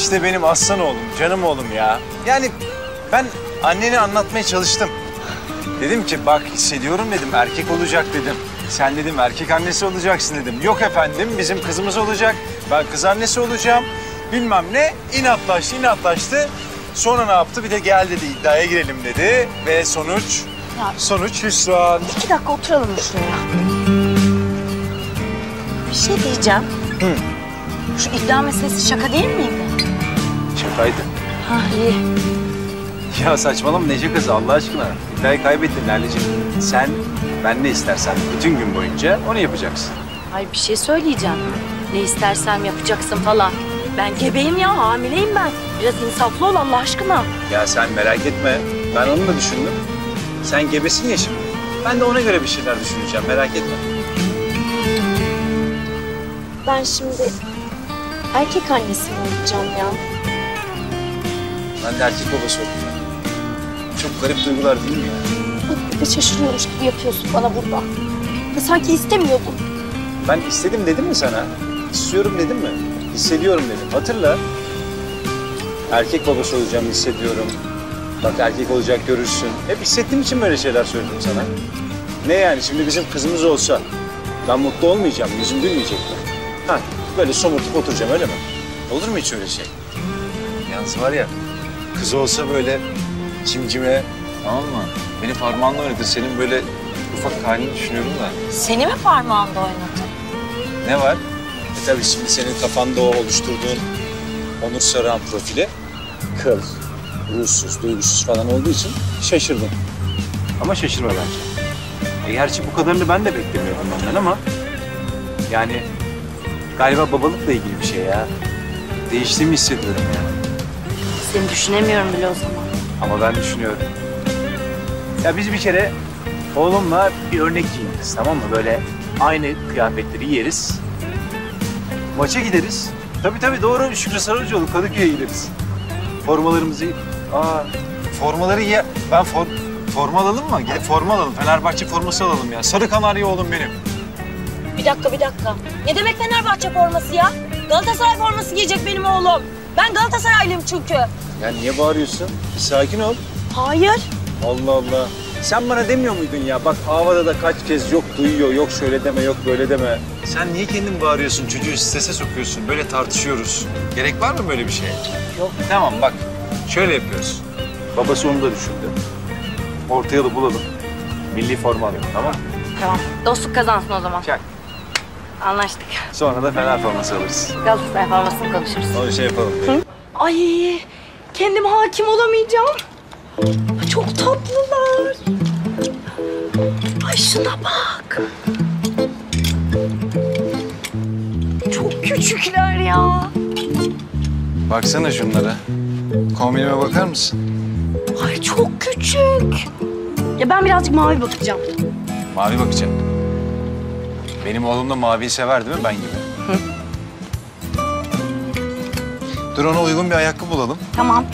İşte benim aslan oğlum, canım oğlum ya. Yani ben annene anlatmaya çalıştım. Dedim ki bak hissediyorum dedim, erkek olacak dedim. Sen dedim erkek annesi olacaksın dedim. Yok efendim bizim kızımız olacak. Ben kız annesi olacağım. Bilmem ne. İnatlaştı. Sonra ne yaptı? Bir de gel dedi iddiaya girelim dedi. Ve sonuç? Ya. Sonuç hüsran. 2 dakika oturalım şuraya. Bir şey diyeceğim. Hı. Şu iddia meselesi şaka değil miydi? Şakaydı. Ha iyi. Ya saçmalama ne şakası Allah aşkına. İddiayı kaybettin Lale'ciğim. Sen ben ne istersen bütün gün boyunca onu yapacaksın. Ay bir şey söyleyeceğim. Ne istersem yapacaksın falan. Ben gebeyim ya, hamileyim ben. Biraz insaflı ol Allah aşkına. Ya sen merak etme. Ben onu da düşündüm. Sen gebesin ya şimdi. Ben de ona göre bir şeyler düşüneceğim. Merak etme. Ben şimdi erkek annesi mi olacağım ya? Ben de erkek babası oldum. Çok garip duygular değil mi ya? Bir de şaşırıyormuş gibi yapıyorsun bana burada. Ya sanki istemiyordun. Ben istedim dedim mi sana? İstiyorum dedim mi? Hissediyorum dedim. Hatırla. Erkek babası olacağım hissediyorum. Bak erkek olacak görürsün. Hep hissettiğim için böyle şeyler söyledim sana. Ne yani şimdi bizim kızımız olsa ben mutlu olmayacağım, yüzüm gülmeyecek mi? Ha, böyle somurtup oturacağım öyle mi? Olur mu hiç öyle şey? Yalnız var ya, kız olsa böyle cimcime, tamam mı? Beni parmağınla oynatır, senin böyle ufak halini düşünüyorum da. Seni mi parmağında oynatın? Ne var? Tabii şimdi senin kafanda o oluşturduğun Onur Saruhan profili kıl, ruhsuz, duygusuz falan olduğu için şaşırdım. Ama şaşırma bence. Gerçi bu kadarını ben de beklemiyordum ondan ama yani galiba babalıkla ilgili bir şey ya. Değiştiğimi hissediyorum yani. Seni düşünemiyorum bile o zaman. Ama ben düşünüyorum. Ya biz bir kere oğlumla bir örnek giyiniriz, tamam mı? Böyle aynı kıyafetleri giyeriz. Maça gideriz. Tabii doğru. Şükrü Saracoğlu Kadıköy'e gideriz. Formalarımızı... formaları ya... Ben forma alalım mı? Gel forma alalım. Fenerbahçe forması alalım ya. Sarı kanarya oğlum benim. Bir dakika. Ne demek Fenerbahçe forması ya? Galatasaray forması giyecek benim oğlum. Ben Galatasaraylıyım çünkü. Ya niye bağırıyorsun? Bir sakin ol. Hayır. Allah Allah. Sen bana demiyor muydun ya? Bak havada da kaç kez yok duyuyor, yok şöyle deme, yok böyle deme. Sen niye kendin bağırıyorsun? Çocuğu strese sokuyorsun. Böyle tartışıyoruz. Gerek var mı böyle bir şeye? Yok. Tamam bak. Şöyle yapıyoruz. Babası onu da düşündü. Orta yolu bulalım. Milli forma alalım, tamam mı? Tamam. Dostluk kazansın o zaman. Çak. Anlaştık. Sonra da Fener forması alırız. Galatasaray formasını konuşuruz. Onu şey yapalım. Hı? Ay, kendime hakim olamayacağım. Çok tatlılar. Ay şuna bak. Çok küçükler ya. Baksana şunlara. Kombinime bakar mısın? Ay çok küçük. Ya ben birazcık mavi bakacağım. Mavi bakacağım. Benim oğlum da maviyi sever değil mi ben gibi? Hı. Dur ona uygun bir ayakkabı bulalım. Tamam.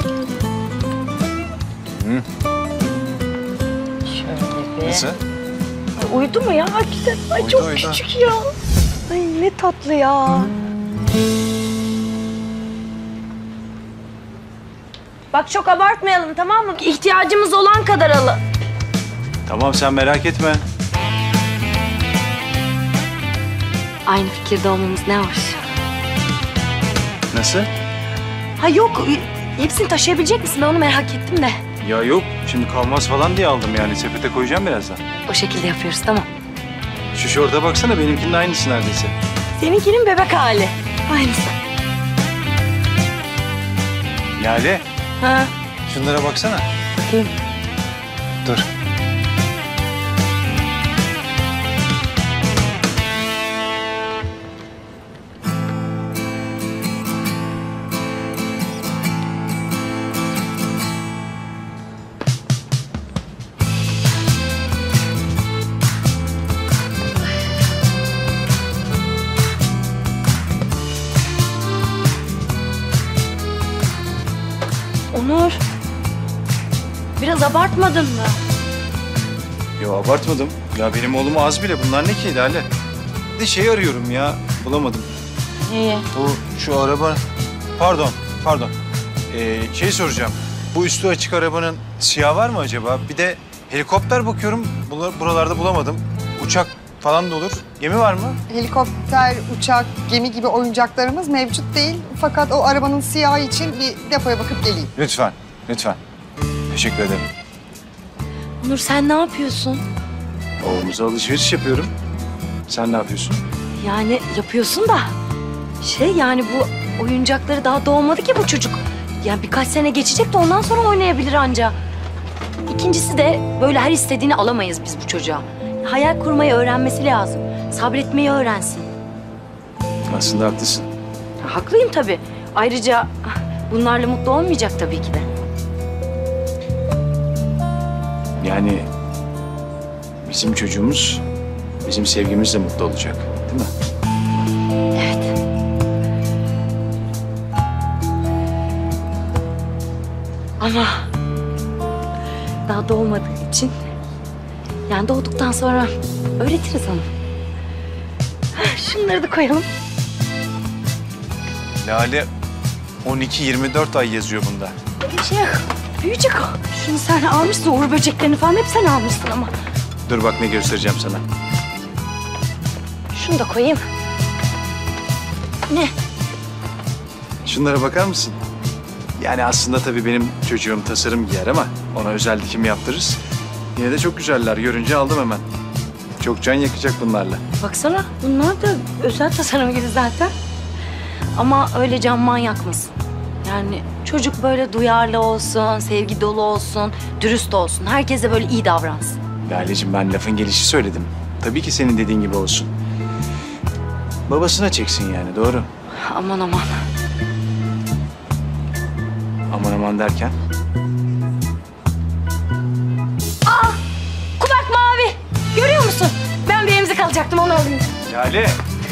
Hı. Şöyle bir. Nasıl? Ay, uydu mu ya? Güzel. Ay Uydu, çok uydu. küçük ya. Ay ne tatlı ya. Bak çok abartmayalım tamam mı? İhtiyacımız olan kadar alın. Tamam sen merak etme. Aynı fikirde olmamız ne hoş. Nasıl? Ha yok, hepsini taşıyabilecek misin? Ben onu merak ettim de. Ya yok. Şimdi kalmaz falan diye aldım yani. Sepete koyacağım birazdan. O şekilde yapıyoruz tamam. Şu şorta baksana benimkinin aynısı neredeyse. Seninkinin bebek hali. Aynısı. Lale Ha, şunlara baksana. bakayım. Dur. Onur. Biraz abartmadın mı? Yo abartmadım. Ya benim oğluma az bile. Bunlar ne ki Lale? Bir de şey arıyorum ya. Bulamadım. İyi. Bu şu araba Pardon. Şey soracağım. Bu üstü açık arabanın siyah var mı acaba? Bir de helikopter bakıyorum. Buralarda bulamadım. Uçak falan da olur. Gemi var mı? Helikopter, uçak, gemi gibi oyuncaklarımız mevcut değil. Fakat o arabanın siyahı için bir depoya bakıp geleyim. Lütfen. Teşekkür ederim. Onur sen ne yapıyorsun? Oğlumuza alışveriş yapıyorum. Sen ne yapıyorsun? Yani yapıyorsun da yani bu oyuncakları daha doğmadı ki bu çocuk. Yani birkaç sene geçecek de ondan sonra oynayabilir anca. İkincisi de böyle her istediğini alamayız biz bu çocuğa. Hayal kurmayı öğrenmesi lazım. Sabretmeyi öğrensin. Aslında haklısın. Haklıyım tabii. Ayrıca bunlarla mutlu olmayacak tabii ki de. Yani bizim çocuğumuz bizim sevgimizle mutlu olacak, değil mi? Evet. Ama daha doğmadığı için yani doğduktan sonra öğretiriz onu. Şunları da koyalım. Lale 12-24 ay yazıyor bunda. Büyüyecek o. Şunu sen almışsın, uğur böceklerini falan hep sen almışsın ama. Dur bak ne göstereceğim sana. Şunu da koyayım. Ne? Şunlara bakar mısın? Yani aslında tabii benim çocuğum tasarım giyer ama ona özel dikim yaptırırız. Yine de çok güzeller. Görünce aldım hemen. Çok can yakacak bunlarla. Baksana bunlar da özel tasarım gibi zaten. Ama öyle can manyakmasın. Yani çocuk böyle duyarlı olsun, sevgi dolu olsun, dürüst olsun. Herkese böyle iyi davransın. Lale'cim ben lafın gelişi söyledim. Tabii ki senin dediğin gibi olsun. Babasına çeksin yani, doğru. Aman aman. Aman aman derken? Kulak mavi. Görüyor musun? Ben bir emzik alacaktım, onu alayım. Lale!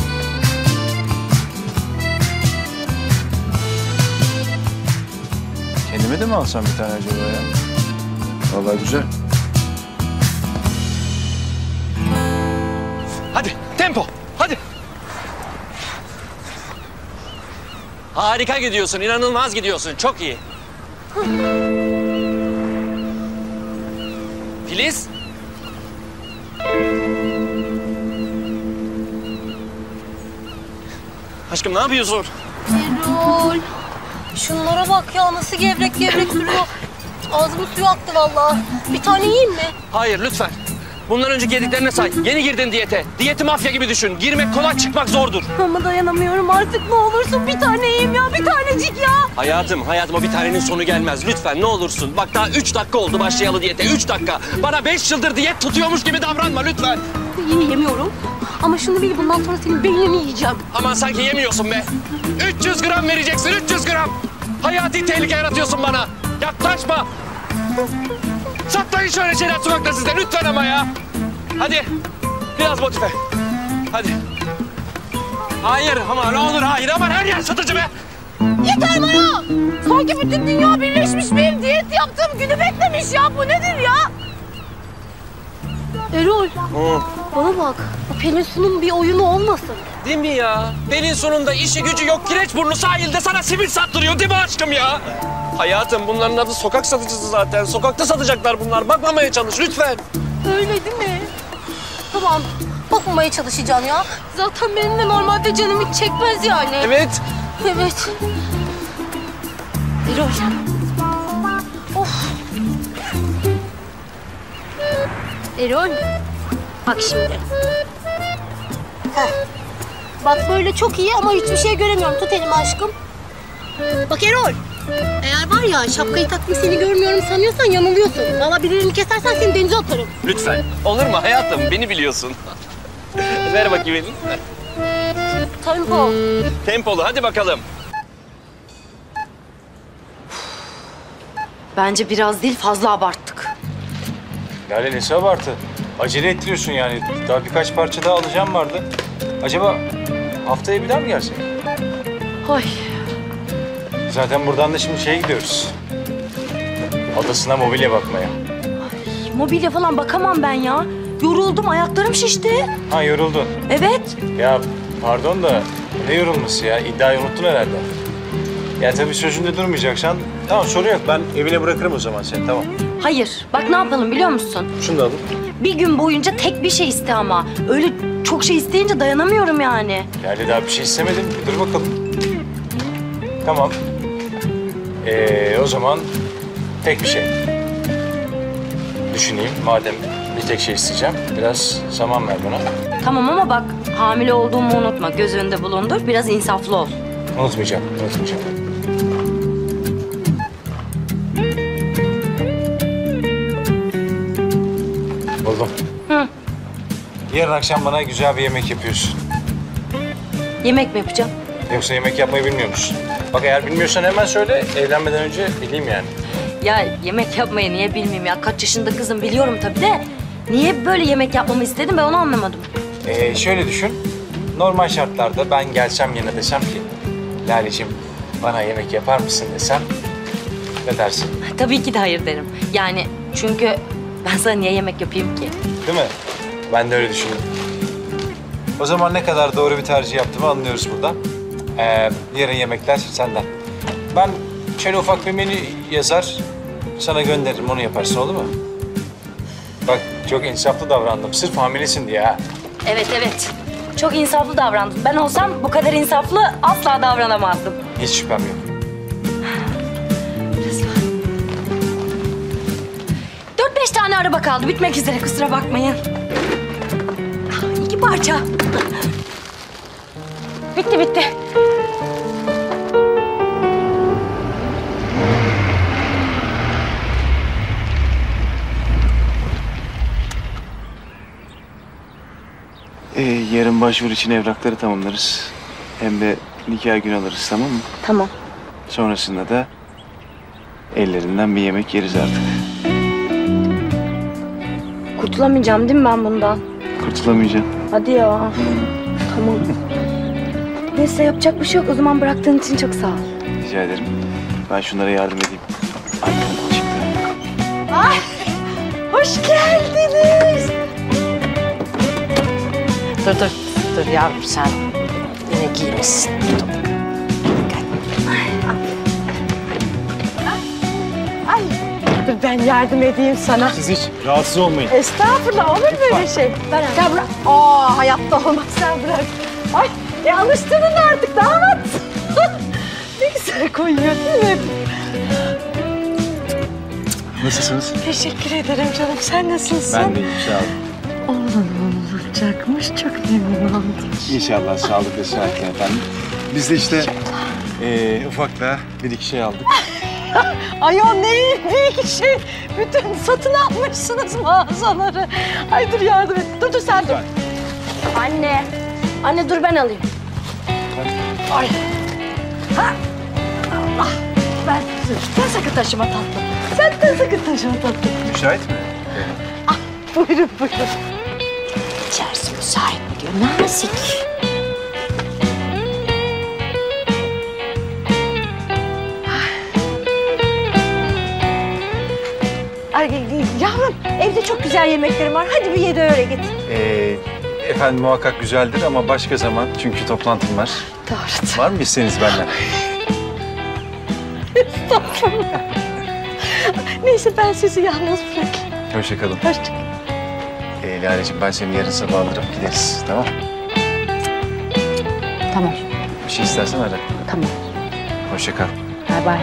Kendime de mi alsam bir tane acaba ya? Vallahi güzel. Hadi tempo, hadi. Harika gidiyorsun, inanılmaz gidiyorsun. Çok iyi. Filiz. Aşkım ne yapıyorsun? Erol. Şunlara bak ya, nasıl gevrek gevrek duruyor. Ağzımın suyu aktı vallahi. Bir tane yiyeyim mi? Hayır lütfen. Bundan önce yediklerine say. Yeni girdin diyete. Diyeti mafya gibi düşün. Girmek kolay, çıkmak zordur. Ama dayanamıyorum artık, ne olursun bir tane yiyeyim ya, bir tanecik ya. Hayatım o bir tanenin sonu gelmez. Lütfen ne olursun. Bak daha 3 dakika oldu başlayalı diyete. 3 dakika. Bana 5 yıldır diyet tutuyormuş gibi davranma lütfen. Yemiyorum. Ama şunu bil, bundan sonra senin beynini yiyeceğim. Aman sanki yemiyorsun be. 300 gram vereceksin, 300 gram. Hayati tehlike yaratıyorsun bana. Yaklaşma. Satmayın şöyle şeyler sokakta sizde lütfen ama ya. Hadi biraz motive. Hadi. Hayır ama ne olur hayır, aman her yer satıcı be. Yeter bana! Sanki bütün dünya birleşmiş, benim diyet yaptığım günü beklemiş ya. Bu nedir ya? Erol, bana bak. Bu Pelin Su'nun bir oyunu olmasın. Değil mi ya? Pelin sonunda işi gücü yok, Kireçburnu sahilde sana simit sattırıyor değil mi aşkım ya? Hayatım bunların adı sokak satıcısı zaten. Sokakta satacaklar bunlar. Bakmamaya çalış lütfen. Öyle değil mi? Tamam, bakmamaya çalışacağım ya. Zaten benim de normalde canım hiç çekmez yani. Evet. Evet. Erol. Of. Erol. Bak şimdi. Heh. Bak böyle çok iyi ama hiçbir şey göremiyorum. Tut elimi aşkım. Bak Erol. Eğer var ya şapkayı taktım seni görmüyorum sanıyorsan yanılıyorsun. Valla birilerini kesersen seni denize atarım. Lütfen. Olur mu hayatım? Beni biliyorsun. Ver bakayım elini. Tempo. Tempolu hadi bakalım. Bence biraz değil, fazla abarttık. Lale nesi abartı? Acele ettiriyorsun yani. Daha birkaç parça daha alacağım vardı. Acaba haftaya bir daha mı gelsek? Ay. Zaten buradan da şimdi şeye gidiyoruz. Adasına mobilya bakmaya. Mobilya falan bakamam ben ya. Yoruldum, ayaklarım şişti. Ha yoruldun. Evet. Ya pardon da ne yorulması ya? İddiayı unuttun herhalde. Ya tabii sözünde durmayacaksan tamam sorun yok. Ben evine bırakırım o zaman seni tamam. Hayır. Bak ne yapalım biliyor musun? Şunu da alın. Bir gün boyunca tek bir şey iste ama. Öyle çok şey isteyince dayanamıyorum yani. Yani daha bir şey istemedim. Dur bakalım. Tamam. O zaman tek bir şey. Düşüneyim. Madem bir tek şey isteyeceğim. Biraz zaman ver bana. Tamam ama bak hamile olduğumu unutma. Göz önünde bulundur. Biraz insaflı ol. Unutmayacağım. Unutmayacağım. Buldum. Hı. Yarın akşam bana güzel bir yemek yapıyorsun. Yemek mi yapacağım? Yoksa yemek yapmayı bilmiyor musun? Bak eğer bilmiyorsan hemen söyle. Evlenmeden önce bileyim yani. Ya yemek yapmayı niye bilmeyeyim ya? Kaç yaşında kızım biliyorum tabii de. Niye böyle yemek yapmamı istedin ben onu anlamadım. Şöyle düşün. Normal şartlarda ben gelsem yine desem ki... Lale'cim bana yemek yapar mısın desem... Ne dersin? Tabii ki de hayır derim. Yani çünkü ben sana niye yemek yapayım ki? Değil mi? Ben de öyle düşündüm. O zaman ne kadar doğru bir tercih yaptığımı anlıyoruz buradan. Yarın yemekler senden. Ben şöyle ufak bir menü yazar, sana gönderirim. Onu yaparsın, oldu mu? Bak çok insaflı davrandım. Sırf hamilesin diye ha. Evet evet. Çok insaflı davrandın. Ben olsam bu kadar insaflı asla davranamazdım. Hiç şüphem yok. Dört beş tane araba kaldı. Bitmek üzere kusura bakmayın. 2 parça. Bitti bitti. Yarın başvuru için evrakları tamamlarız. Hem de nikah günü alırız, tamam mı? Tamam. Sonrasında da ellerinden bir yemek yeriz artık. Kurtulamayacağım değil mi ben bundan? Kurtulamayacağım. Hadi ya. Tamam. Neyse yapacak bir şey yok. O zaman bıraktığın için çok sağ ol. Rica ederim. Ben şunlara yardım edeyim. Arkadan çıktı. Ay, hoş geldiniz. Dur yavrum sen yine giymişsin. Dur. Ay, dur ben yardım edeyim sana. Siz hiç rahatsız olmayın. Estağfurullah olur mu öyle şey? Sen bırak. Hayatta olmaz sen bırak. Ay alıştırdın artık damat. Ne güzel koyuyor değil mi? Nasılsınız? Teşekkür ederim canım. Sen nasılsın? Ben de iyiyim, sağ olun. Oğlum olacakmış. Çok memnun oldum. İnşallah sağlıklı sıhhatle efendim. Biz de işte ufak da bir iki şey aldık. Ay o ne büyük şey. Bütün satın almışsınız mağazaları. Ay dur yardım et. Dur sen dur. Anne. Anne dur ben alayım. Ay. Ha. Allah. Sen sakın taşıma tatlım. Sen de sakın taşıma tatlım. Müsait mi? Buyurun buyurun. İçerisi müsait mi diyor. Nazik. Ay, yavrum evde çok güzel yemeklerim var. Hadi bir ye de öyle git. Efendim muhakkak güzeldir ama başka zaman çünkü toplantım var. Doğru. Var mı isteğiniz benden? Estağfurullah. Neyse ben sizi yalnız bırakayım. Hoşça kalın. Hoşça kalın. Lale'ciğim ben seni yarın sabah alırım gideriz, tamam? Tamam. Bir şey istersen ara. Tamam. Hoşça kal. Bay bay.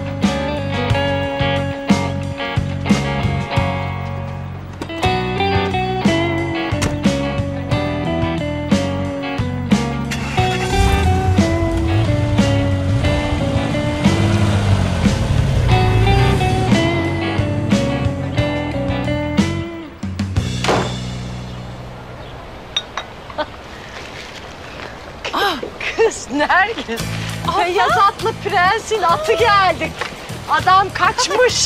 Kız Nergis. Ya tatlı prensin atı geldik. Adam kaçmış.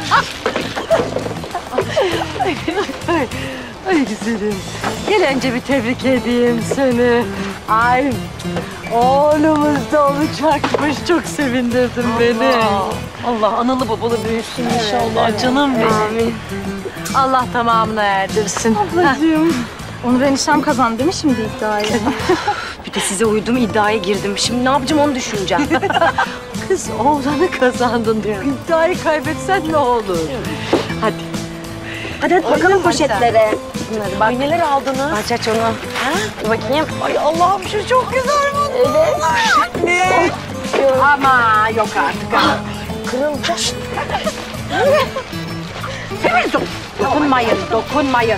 ay güzelim. Gel önce bir tebrik edeyim seni. Ay oğlumuz da olacakmış. Çok sevindirdin beni. Allah analı babalı büyüsün inşallah canım benim. Amin. Allah tamamına erdirsin. Ablacığım. Onu ben işlem kazandı değil mi şimdi iddiayı? Bir de size uydum iddiaya girdim. Şimdi ne yapacağım onu düşüneceğim. Kız oğlanı kazandın. İddiayı kaybetsen ne olur? Hadi. Hadi bakalım poşetlere. Bunları bak. Neler aldınız? Aç onu. Bakayım. Ay Allah'ım şu çok güzel bu. Evet. Ne? Ama yok artık. Kırılacak. Dokunmayın, dokunmayın.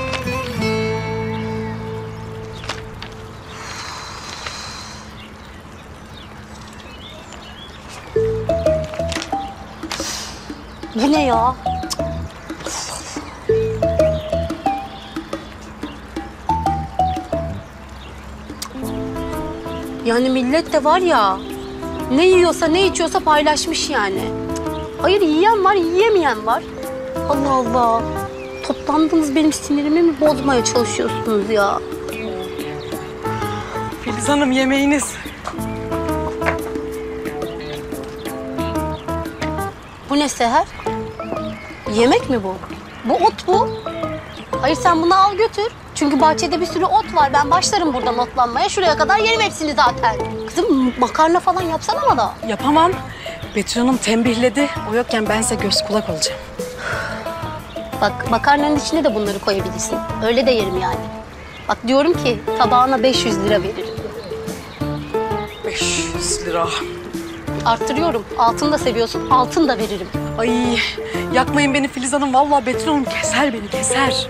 Bu ne ya? Yani millet de var ya, ne yiyorsa ne içiyorsa paylaşmış yani. Hayır, yiyen var, yiyemeyen var. Allah Allah. Toplandınız benim sinirimi mi bozmaya çalışıyorsunuz ya? Filiz Hanım yemeğiniz. Bu ne Seher? Yemek mi bu? Bu ot bu. Hayır sen bunu al götür. Çünkü bahçede bir sürü ot var. Ben başlarım buradan otlanmaya. Şuraya kadar yerim hepsini zaten. Kızım makarna falan yapsana bana. Yapamam. Betül Hanım tembihledi. O yokken ben size göz kulak olacağım. Bak makarnanın içine de bunları koyabilirsin. Öyle de yerim yani. Bak diyorum ki tabağına 500 lira veririm. 500 lira. Arttırıyorum. Altın da seviyorsun. Altın da veririm. Ay yakmayın beni Filiz Hanım. Vallahi Betül Hanım keser beni, keser.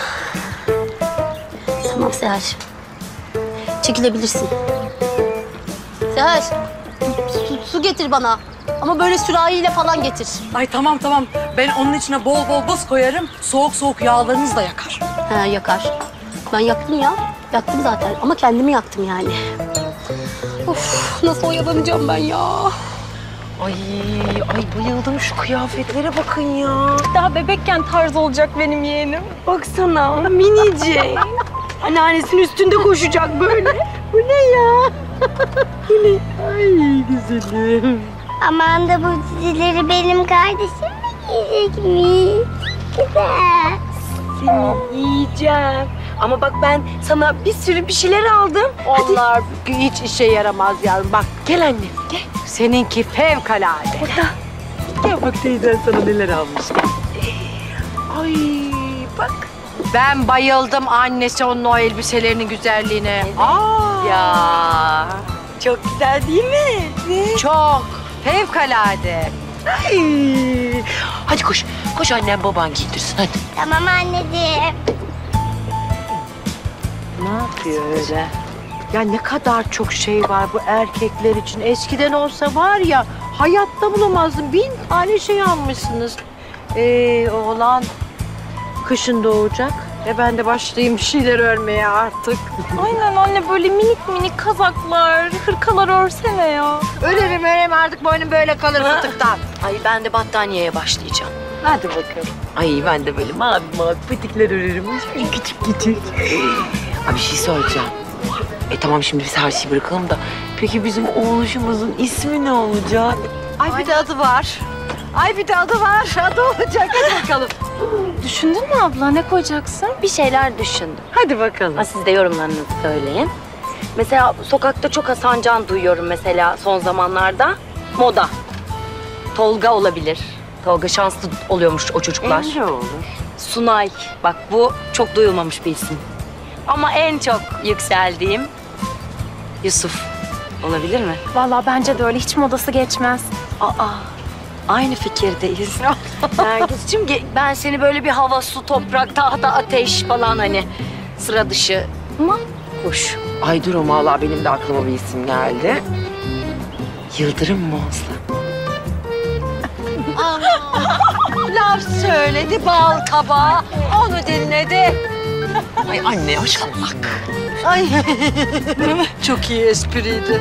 Tamam Seher. Çekilebilirsin. Seher. Su getir bana. Ama böyle sürahiyle falan getir. Ay tamam tamam. Ben onun içine bol bol buz koyarım. Soğuk soğuk yağlarınız da yakar. He yakar. Ben yaktım ya. Yaktım zaten ama kendimi yaktım yani. Of nasıl oyalanacağım ben ya. Ay bayıldım şu kıyafetlere bakın ya. Daha bebekken tarz olacak benim yeğenim. Baksana minicik. Anneannesinin üstünde koşacak böyle. Bu ne ya? Ay güzelim. Aman da bu dizileri benim kardeşim mi giyecekmiş? Güzel. Seni yiyeceğim. Ama bak ben sana bir sürü bir şeyler aldım. Onlar hiç işe yaramaz yavrum. Bak gel anne. Gel. Seninki fevkalade. Burada. Gel bak teyzen sana neler almış. Ay bak. Ben bayıldım annesi onun o elbiselerinin güzelliğine. Aa. Ya çok güzel değil mi? Çok fevkalade. Ay. Hadi koş. Koş annem baban giydirsin hadi. Tamam anneciğim. Ne yapıyor öyle? Ya ne kadar çok şey var bu erkekler için. Eskiden olsa var ya hayatta bulamazdım. 1000 tane şey almışsınız. Oğlan kışın doğacak. Ben de başlayayım bir şeyler örmeye artık. Aynen anne böyle minik minik kazaklar, hırkalar örsene ya. Örerim artık boynum böyle kalır fıtıktan. Ay ben de battaniyeye başlayacağım. Hadi bakalım. Ay ben de böyle mavi mavi patikler örerim. Küçük küçük. Abi bir şey söyleyeceğim. Tamam şimdi biz her şeyi bırakalım da. Peki bizim oğluşumuzun ismi ne olacak? Ay bir de adı var. Adı olacak. Hadi bakalım. Düşündün mü abla ne koyacaksın? Bir şeyler düşündüm. Hadi bakalım. Ama siz de yorumlarınızı söyleyin. Mesela sokakta çok Hasan Can duyuyorum mesela son zamanlarda. Moda. Tolga olabilir. Tolga şanslı oluyormuş o çocuklar. Emre olur. Sunay. Bak bu çok duyulmamış bir isim. Ama en çok yükseldiğim Yusuf. Olabilir mi? Vallahi bence de öyle hiç modası geçmez. Aa, aynı fikirdeyiz. Nergis'cim ben seni böyle bir hava, su, toprak, tahta, ateş falan hani sıra dışı ama hoş. Ay dur ama vallahi benim de aklıma bir isim geldi. Yıldırım mı olsa? Laf söyledi bal kabağı. Onu dinledi. Ay anne aşkım bak. Ay çok iyi espriydi.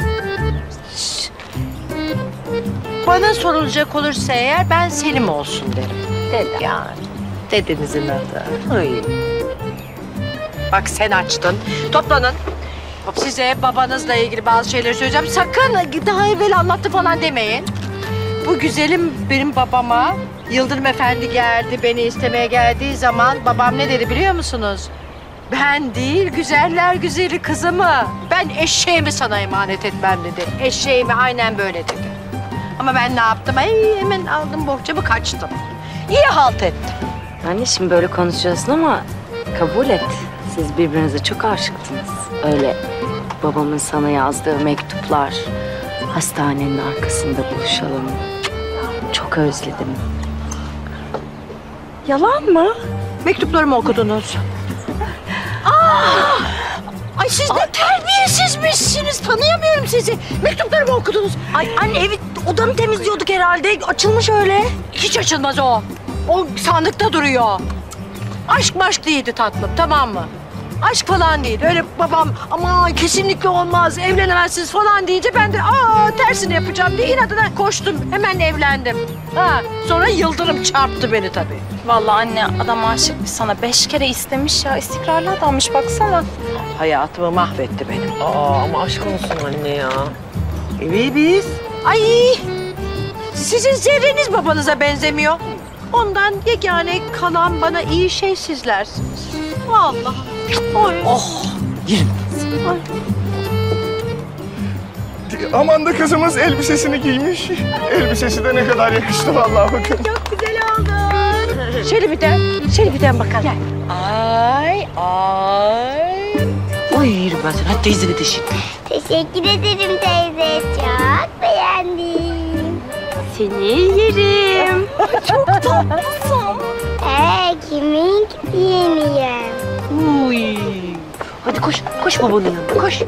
Bana sorulacak olursa eğer ben Selim olsun derim. Dede. Yani dedenizin adı. Ay. Bak sen açtın. Toplanın. Size babanızla ilgili bazı şeyler söyleyeceğim. Sakın daha evvel anlattı falan demeyin. Bu güzelim benim babama Yıldırım Efendi geldi, beni istemeye geldiği zaman babam ne dedi biliyor musunuz? Ben değil, güzeller güzeli kızımı. Ben eşeğimi sana emanet etmem dedi. Eşeğimi aynen böyle dedi. Ama ben ne yaptım? Ay, hemen aldım bohçamı kaçtım. İyi halt ettim. Anne şimdi böyle konuşuyorsun ama kabul et. Siz birbirinize çok aşıktınız. Öyle babamın sana yazdığı mektuplar, hastanenin arkasında buluşalım. Çok özledim. Yalan mı? Mektuplarımı okudunuz. Ay siz ne terbiyesizmişsiniz. Tanıyamıyorum sizi. Mektuplarımı okudunuz. Ay anne evi odanı temizliyorduk herhalde. Açılmış öyle. Hiç açılmaz o. O sandıkta duruyor. Aşk maşk değildi tatlım, tamam mı? Aşk falan değil. Öyle babam aman kesinlikle olmaz, evlenemezsiniz falan deyince ben de tersini yapacağım diye inadına koştum. Hemen evlendim. Sonra yıldırım çarptı beni tabii. Vallahi anne adam aşıkmış sana. 5 kere istemiş ya. İstikrarlı adammış baksana. Hayatımı mahvetti benim. Ama aşk olsun anne ya. Biz. Ay sizin zerreniz babanıza benzemiyor. Ondan yegane kalan bana iyi şey sizlersiniz. Vallahi. Oy. Aman da kızımız elbisesini giymiş. Elbisesi de ne kadar yakıştı vallahi bakın. Çok güzel oldun. Şöyle bir de bakalım. Gel. Ay. Oy yerim ben seni. Hadi teyzeni teşhir. Teşekkür ederim teyze. Çok beğendim. Seni yerim. Kimin yemeyeyim? Uy. Hadi koş babanın yanına. Koş.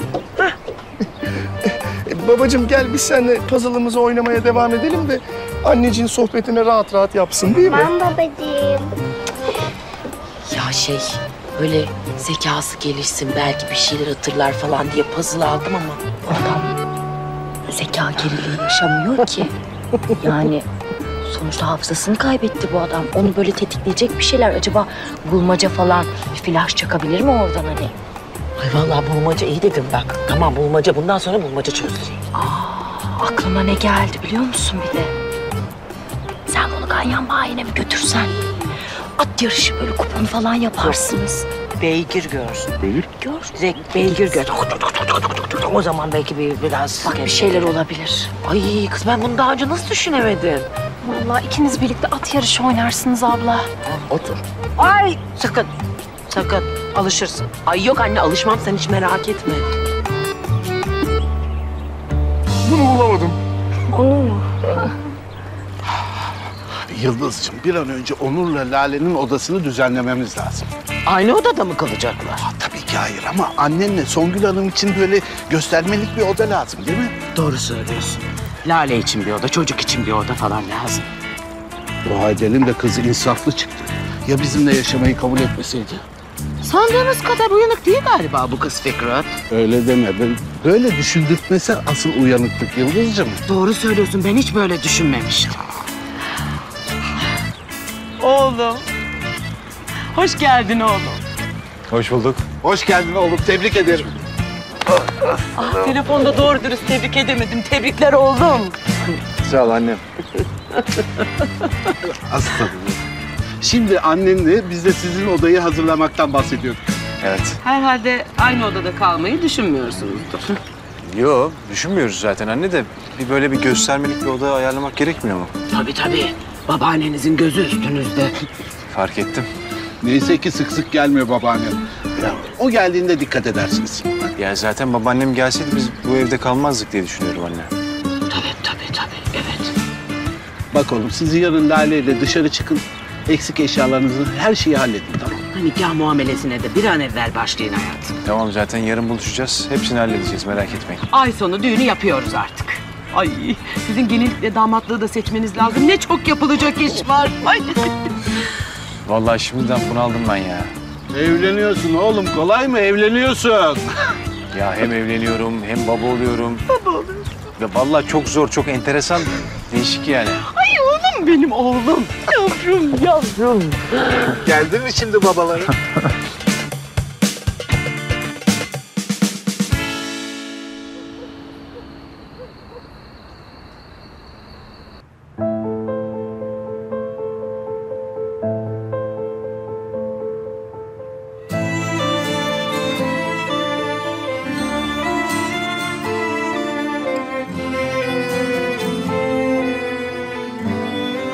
Babacığım gel biz seninle puzzle'ımızı oynamaya devam edelim de anneciğin sohbetini rahat rahat yapsın değil mi? Tamam babacığım. Ya böyle zekası gelişsin, belki bir şeyler hatırlar falan diye puzzle aldım ama Adam zeka geriliği yaşamıyor ki. Yani sonuçta hafızasını kaybetti bu adam. Onu böyle tetikleyecek bir şeyler. Acaba bulmaca falan bir flash çakabilir mi oradan hani? Ay vallahi bulmaca iyi dedim bak. Tamam bulmaca, bundan sonra bulmaca çözülecek. Aklıma ne geldi biliyor musun bir de? Sen bunu ganyan bayine bir götürsen. At yarışı böyle kupon falan yaparsınız. Beygir görsün. Beygir gör. Beygir gör. O zaman belki biraz... Bak bir şeyler olabilir. Ay kız ben bunu daha önce nasıl düşünemedim? Vallahi ikiniz birlikte at yarışı oynarsınız abla. Otur. Ay sakın alışırsın. Ay yok anne alışmam, sen hiç merak etme. Bunu bulamadım. Onu mu? Yıldız'cığım bir an önce Onur'la Lale'nin odasını düzenlememiz lazım. Aynı odada mı kalacaklar? Tabii ki hayır ama annenle Songül Hanım için böyle göstermelik bir oda lazım değil mi? Doğru söylüyorsun. Lale için bir oda, çocuk için bir oda falan lazım. Bu Haydar'ın da kızı insaflı çıktı. Ya bizimle yaşamayı kabul etmeseydi? Sandığınız kadar uyanık değil galiba bu kız Fikret. Öyle deme. Böyle düşündürtmesi asıl uyanıklık Yıldız'cığım. Doğru söylüyorsun, ben hiç böyle düşünmemiştim. Oğlum. Hoş geldin oğlum. Hoş bulduk. Hoş geldin oğlum. Tebrik ederim. Telefonda doğru dürüst tebrik edemedim. Tebrikler oğlum. Sağ ol annem. Aslanım. Şimdi annenle biz de sizin odayı hazırlamaktan bahsediyorduk. Evet. Herhalde aynı odada kalmayı düşünmüyorsunuzdur. Yo, düşünmüyoruz zaten anne de bir böyle bir göstermelik bir oda ayarlamak gerekmiyor mu? Tabii. Babaannenizin gözü üstünüzde. Fark ettim. Neyse ki sık sık gelmiyor babaannem. Ya, o geldiğinde dikkat edersiniz. Ya zaten babaannem gelseydi biz bu evde kalmazdık diye düşünüyorum anne. Tabii, evet. Bak oğlum siz yarın Lale ile dışarı çıkın. Eksik eşyalarınızı, her şeyi halledin tamam mı? Nikah muamelesine de bir an evvel başlayın hayatım. Tamam zaten yarın buluşacağız. Hepsini halledeceğiz merak etmeyin. Ay sonu düğünü yapıyoruz artık. Ay sizin gelinlikle damatlığı da seçmeniz lazım. Ne çok yapılacak iş var. Ay. Vallahi şimdiden bunaldım ben ya. Evleniyorsun oğlum, kolay mı? Evleniyorsun. Ya hem evleniyorum hem baba oluyorum. Baba oluyorsun. Ve vallahi çok zor, çok enteresan, değişik yani. Ay oğlum benim oğlum. Yavrum. Geldin mi şimdi babaları?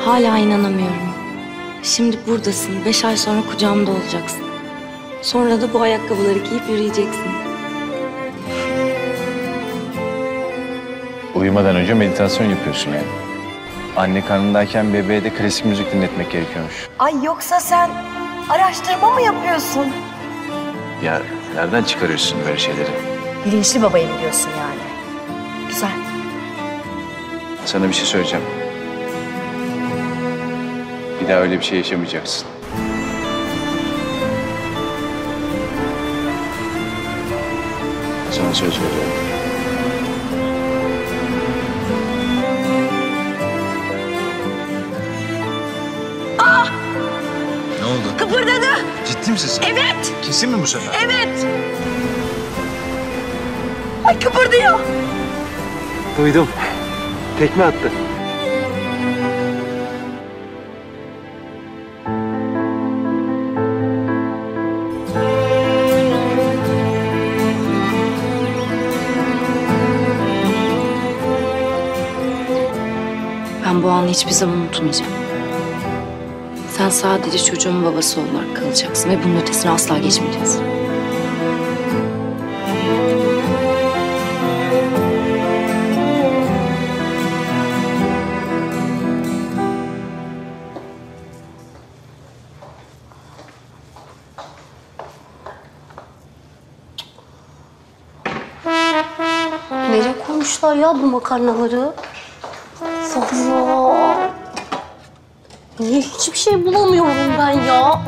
hala inanamıyorum. Şimdi buradasın. 5 ay sonra kucağımda olacaksın. Sonra da bu ayakkabıları giyip yürüyeceksin. Uyumadan önce meditasyon yapıyorsun yani. Anne karnındayken bebeğe de klasik müzik dinletmek gerekiyormuş. Ay yoksa sen araştırma mı yapıyorsun? Ya nereden çıkarıyorsun böyle şeyleri? Bilinçli babayım diyorsun yani. Güzel. Sana bir şey söyleyeceğim. Bir daha öyle bir şey yaşamayacaksın. Sana söz veriyorum. Ne oldu? Kıpırdadı. Ciddi misin sen? Evet. Kesin mi bu sefer? Evet. Ay kıpırdıyor. Duydum. Tekme attı. Ben bu anı hiçbir zaman unutmayacağım. Sen sadece çocuğun babası olarak kalacaksın ve bunun ötesine asla geçmeyeceğiz. Nereye koymuşlar ya bu makarnaları? Allah! Niye hiçbir şey bulamıyorum ben ya?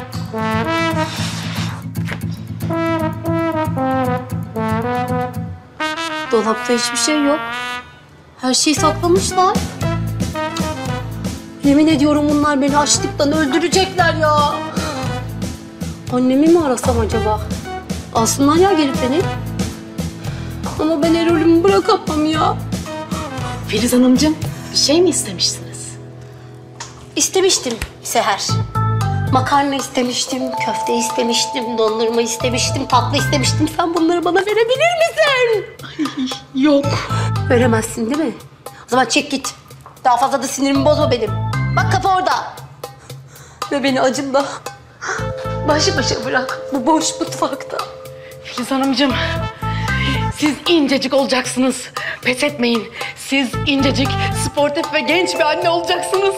Dolapta hiçbir şey yok. Her şeyi saklamışlar. Yemin ediyorum bunlar beni açlıktan öldürecekler ya. Annemi mi arasam acaba? Alsınlar ya gelip beni. Ama ben Erol'ümü bırakamam ya. Filiz Hanımcığım, bir şey mi istemiştiniz? İstemiştim Seher. Makarna istemiştim, köfte istemiştim, dondurma istemiştim, tatlı istemiştim. Sen bunları bana verebilir misin? Ay, yok. Veremezsin değil mi? O zaman çek git. Daha fazla da sinirimi bozma benim. Bak kapı orada. Ve beni acımda baş başa bırak bu boş mutfakta. Filiz Hanımcığım, siz incecik olacaksınız. Pes etmeyin. Siz incecik, sportif ve genç bir anne olacaksınız.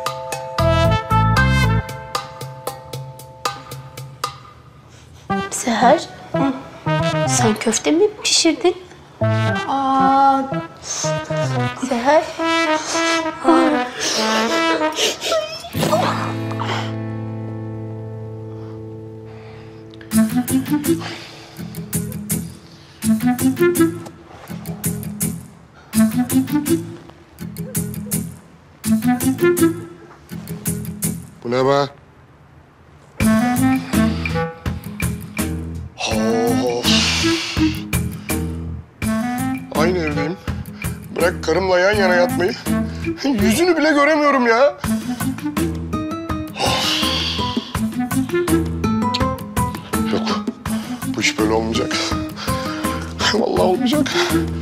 Seher, sen köfte mi pişirdin? Aa, Seher. Bu ne be? Of. Aynı evdeyim. Bırak karımla yan yana yatmayı. Yüzünü bile göremiyorum ya. Of. Yok. Bu iş böyle olmayacak. Vallahi olmayacak.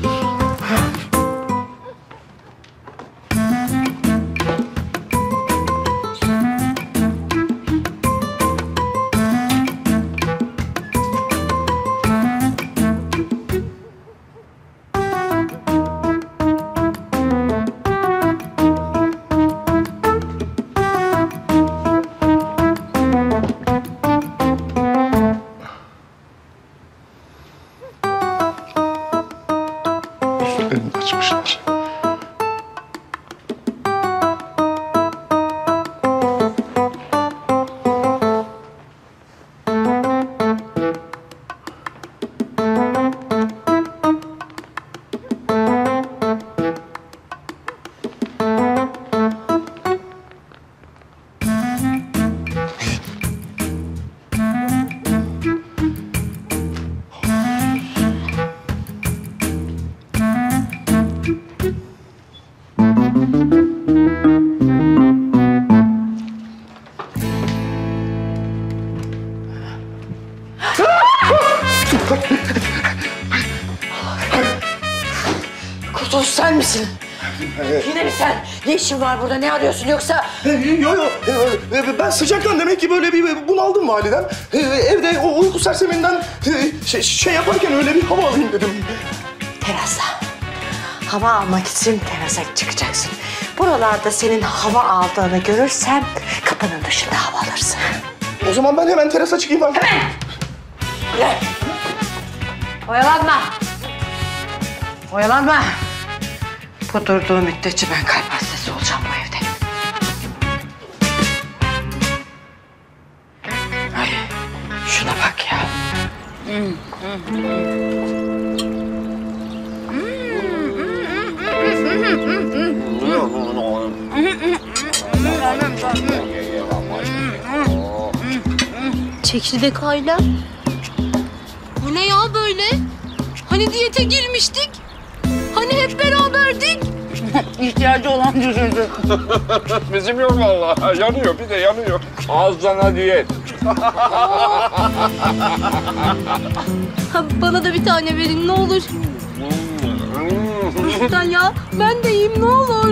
Üstlerini açmışlar. Kurtuluş sen misin? Yine mi sen? Ne işin var burada? Ne arıyorsun yoksa? Yo. Ben sıcaktan demek ki böyle bir bunaldım validem. Evde o uyku serseminden şey yaparken öyle bir hava alayım dedim. Terasa. Hava almak için terasa çıkacaksın. Buralarda senin hava aldığını görürsem kapının dışında hava alırsın. O zaman ben hemen terasa çıkayım ben. Hemen! Gel. Oyalanma. Oyalanma. Bu durduğu müddetçe ben kalp hastası olacağım bu evde. Ay, şuna bak ya. Çekirdek ailem. Bu ne ya böyle? Hani diyete girmiştik? Hani hep beraberdik? İhtiyacı olan cücüdü. Bizim yok vallahi. Yanıyor, bir de yanıyor. Ağızdan diyet. Bana da bir tane verin ne olur. Lütfen ya, ben de yiyeyim ne olur.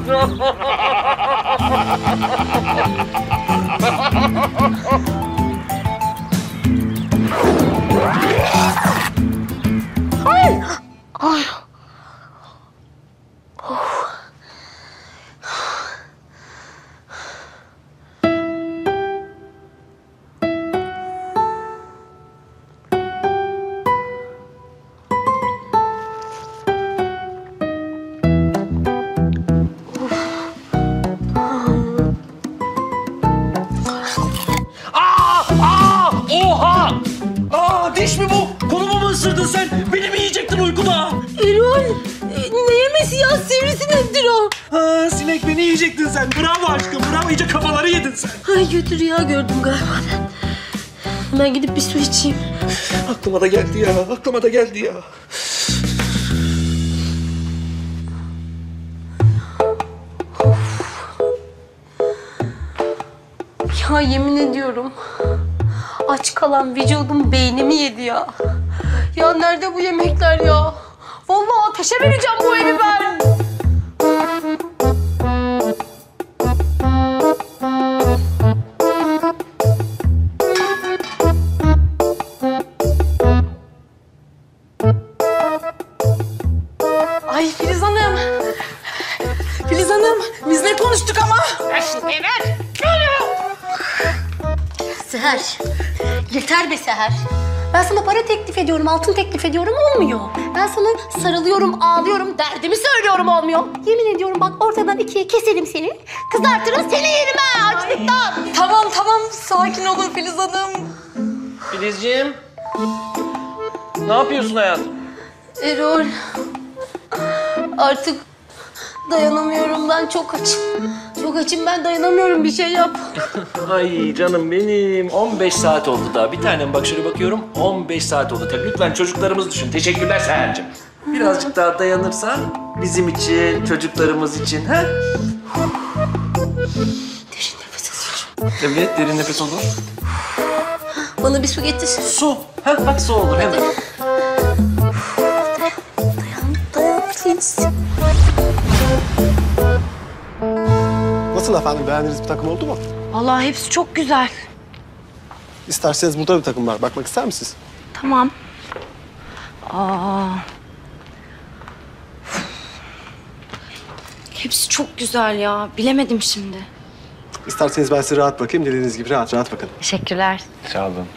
Ay. Ay. Oha! Diş mi bu? Kolumu mu ısırdın sen? Beni mi yiyecektin uykuda? Erol, ne yemesi ya? Sivrisinektir o. Sinek beni yiyecektin sen. Bravo aşkım, bravo. İyice kafaları yedin sen. Ay kötü rüya gördüm galiba. Ben gidip bir su içeyim. Aklıma da geldi ya. Ya yemin ediyorum. Aç kalan vücudum beynimi yedi ya. Ya nerede bu yemekler ya? Vallahi ateşe vereceğim bu evi ben. Ay Filiz Hanım. Filiz Hanım, biz ne konuştuk ama? Evet. Seher. Yeter be Seher. Ben sana para teklif ediyorum, altın teklif ediyorum olmuyor. Ben sana sarılıyorum, ağlıyorum, derdimi söylüyorum olmuyor. Yemin ediyorum bak ortadan ikiye keselim seni. Kızartırım seni yerime açlıktan. Tamam, sakin olun Filiz Hanım. Filizciğim. Ne yapıyorsun hayatım? Erol. Artık dayanamıyorum ben çok açım. Çok açım ben dayanamıyorum bir şey yap. Ay canım benim. 15 saat oldu daha. Bir tanem bak şöyle bakıyorum. 15 saat oldu tabii. Lütfen çocuklarımız düşün. Teşekkürler Seher'cim. Birazcık daha dayanırsan bizim için, çocuklarımız için. Ha? Derin nefes alıyorum. Evet, derin nefes olur. Bana bir su getir. Su. Ha, bak su olur hemen. Dayan please. Nasıl efendim? Beğendiğiniz bir takım oldu mu? Vallahi hepsi çok güzel. İsterseniz burada bir takım var. Bakmak ister misiniz? Tamam. Aa. Hepsi çok güzel ya. Bilemedim şimdi. İsterseniz ben size rahat bakayım. Dediğiniz gibi rahat rahat bakın. Teşekkürler. Sağ olun.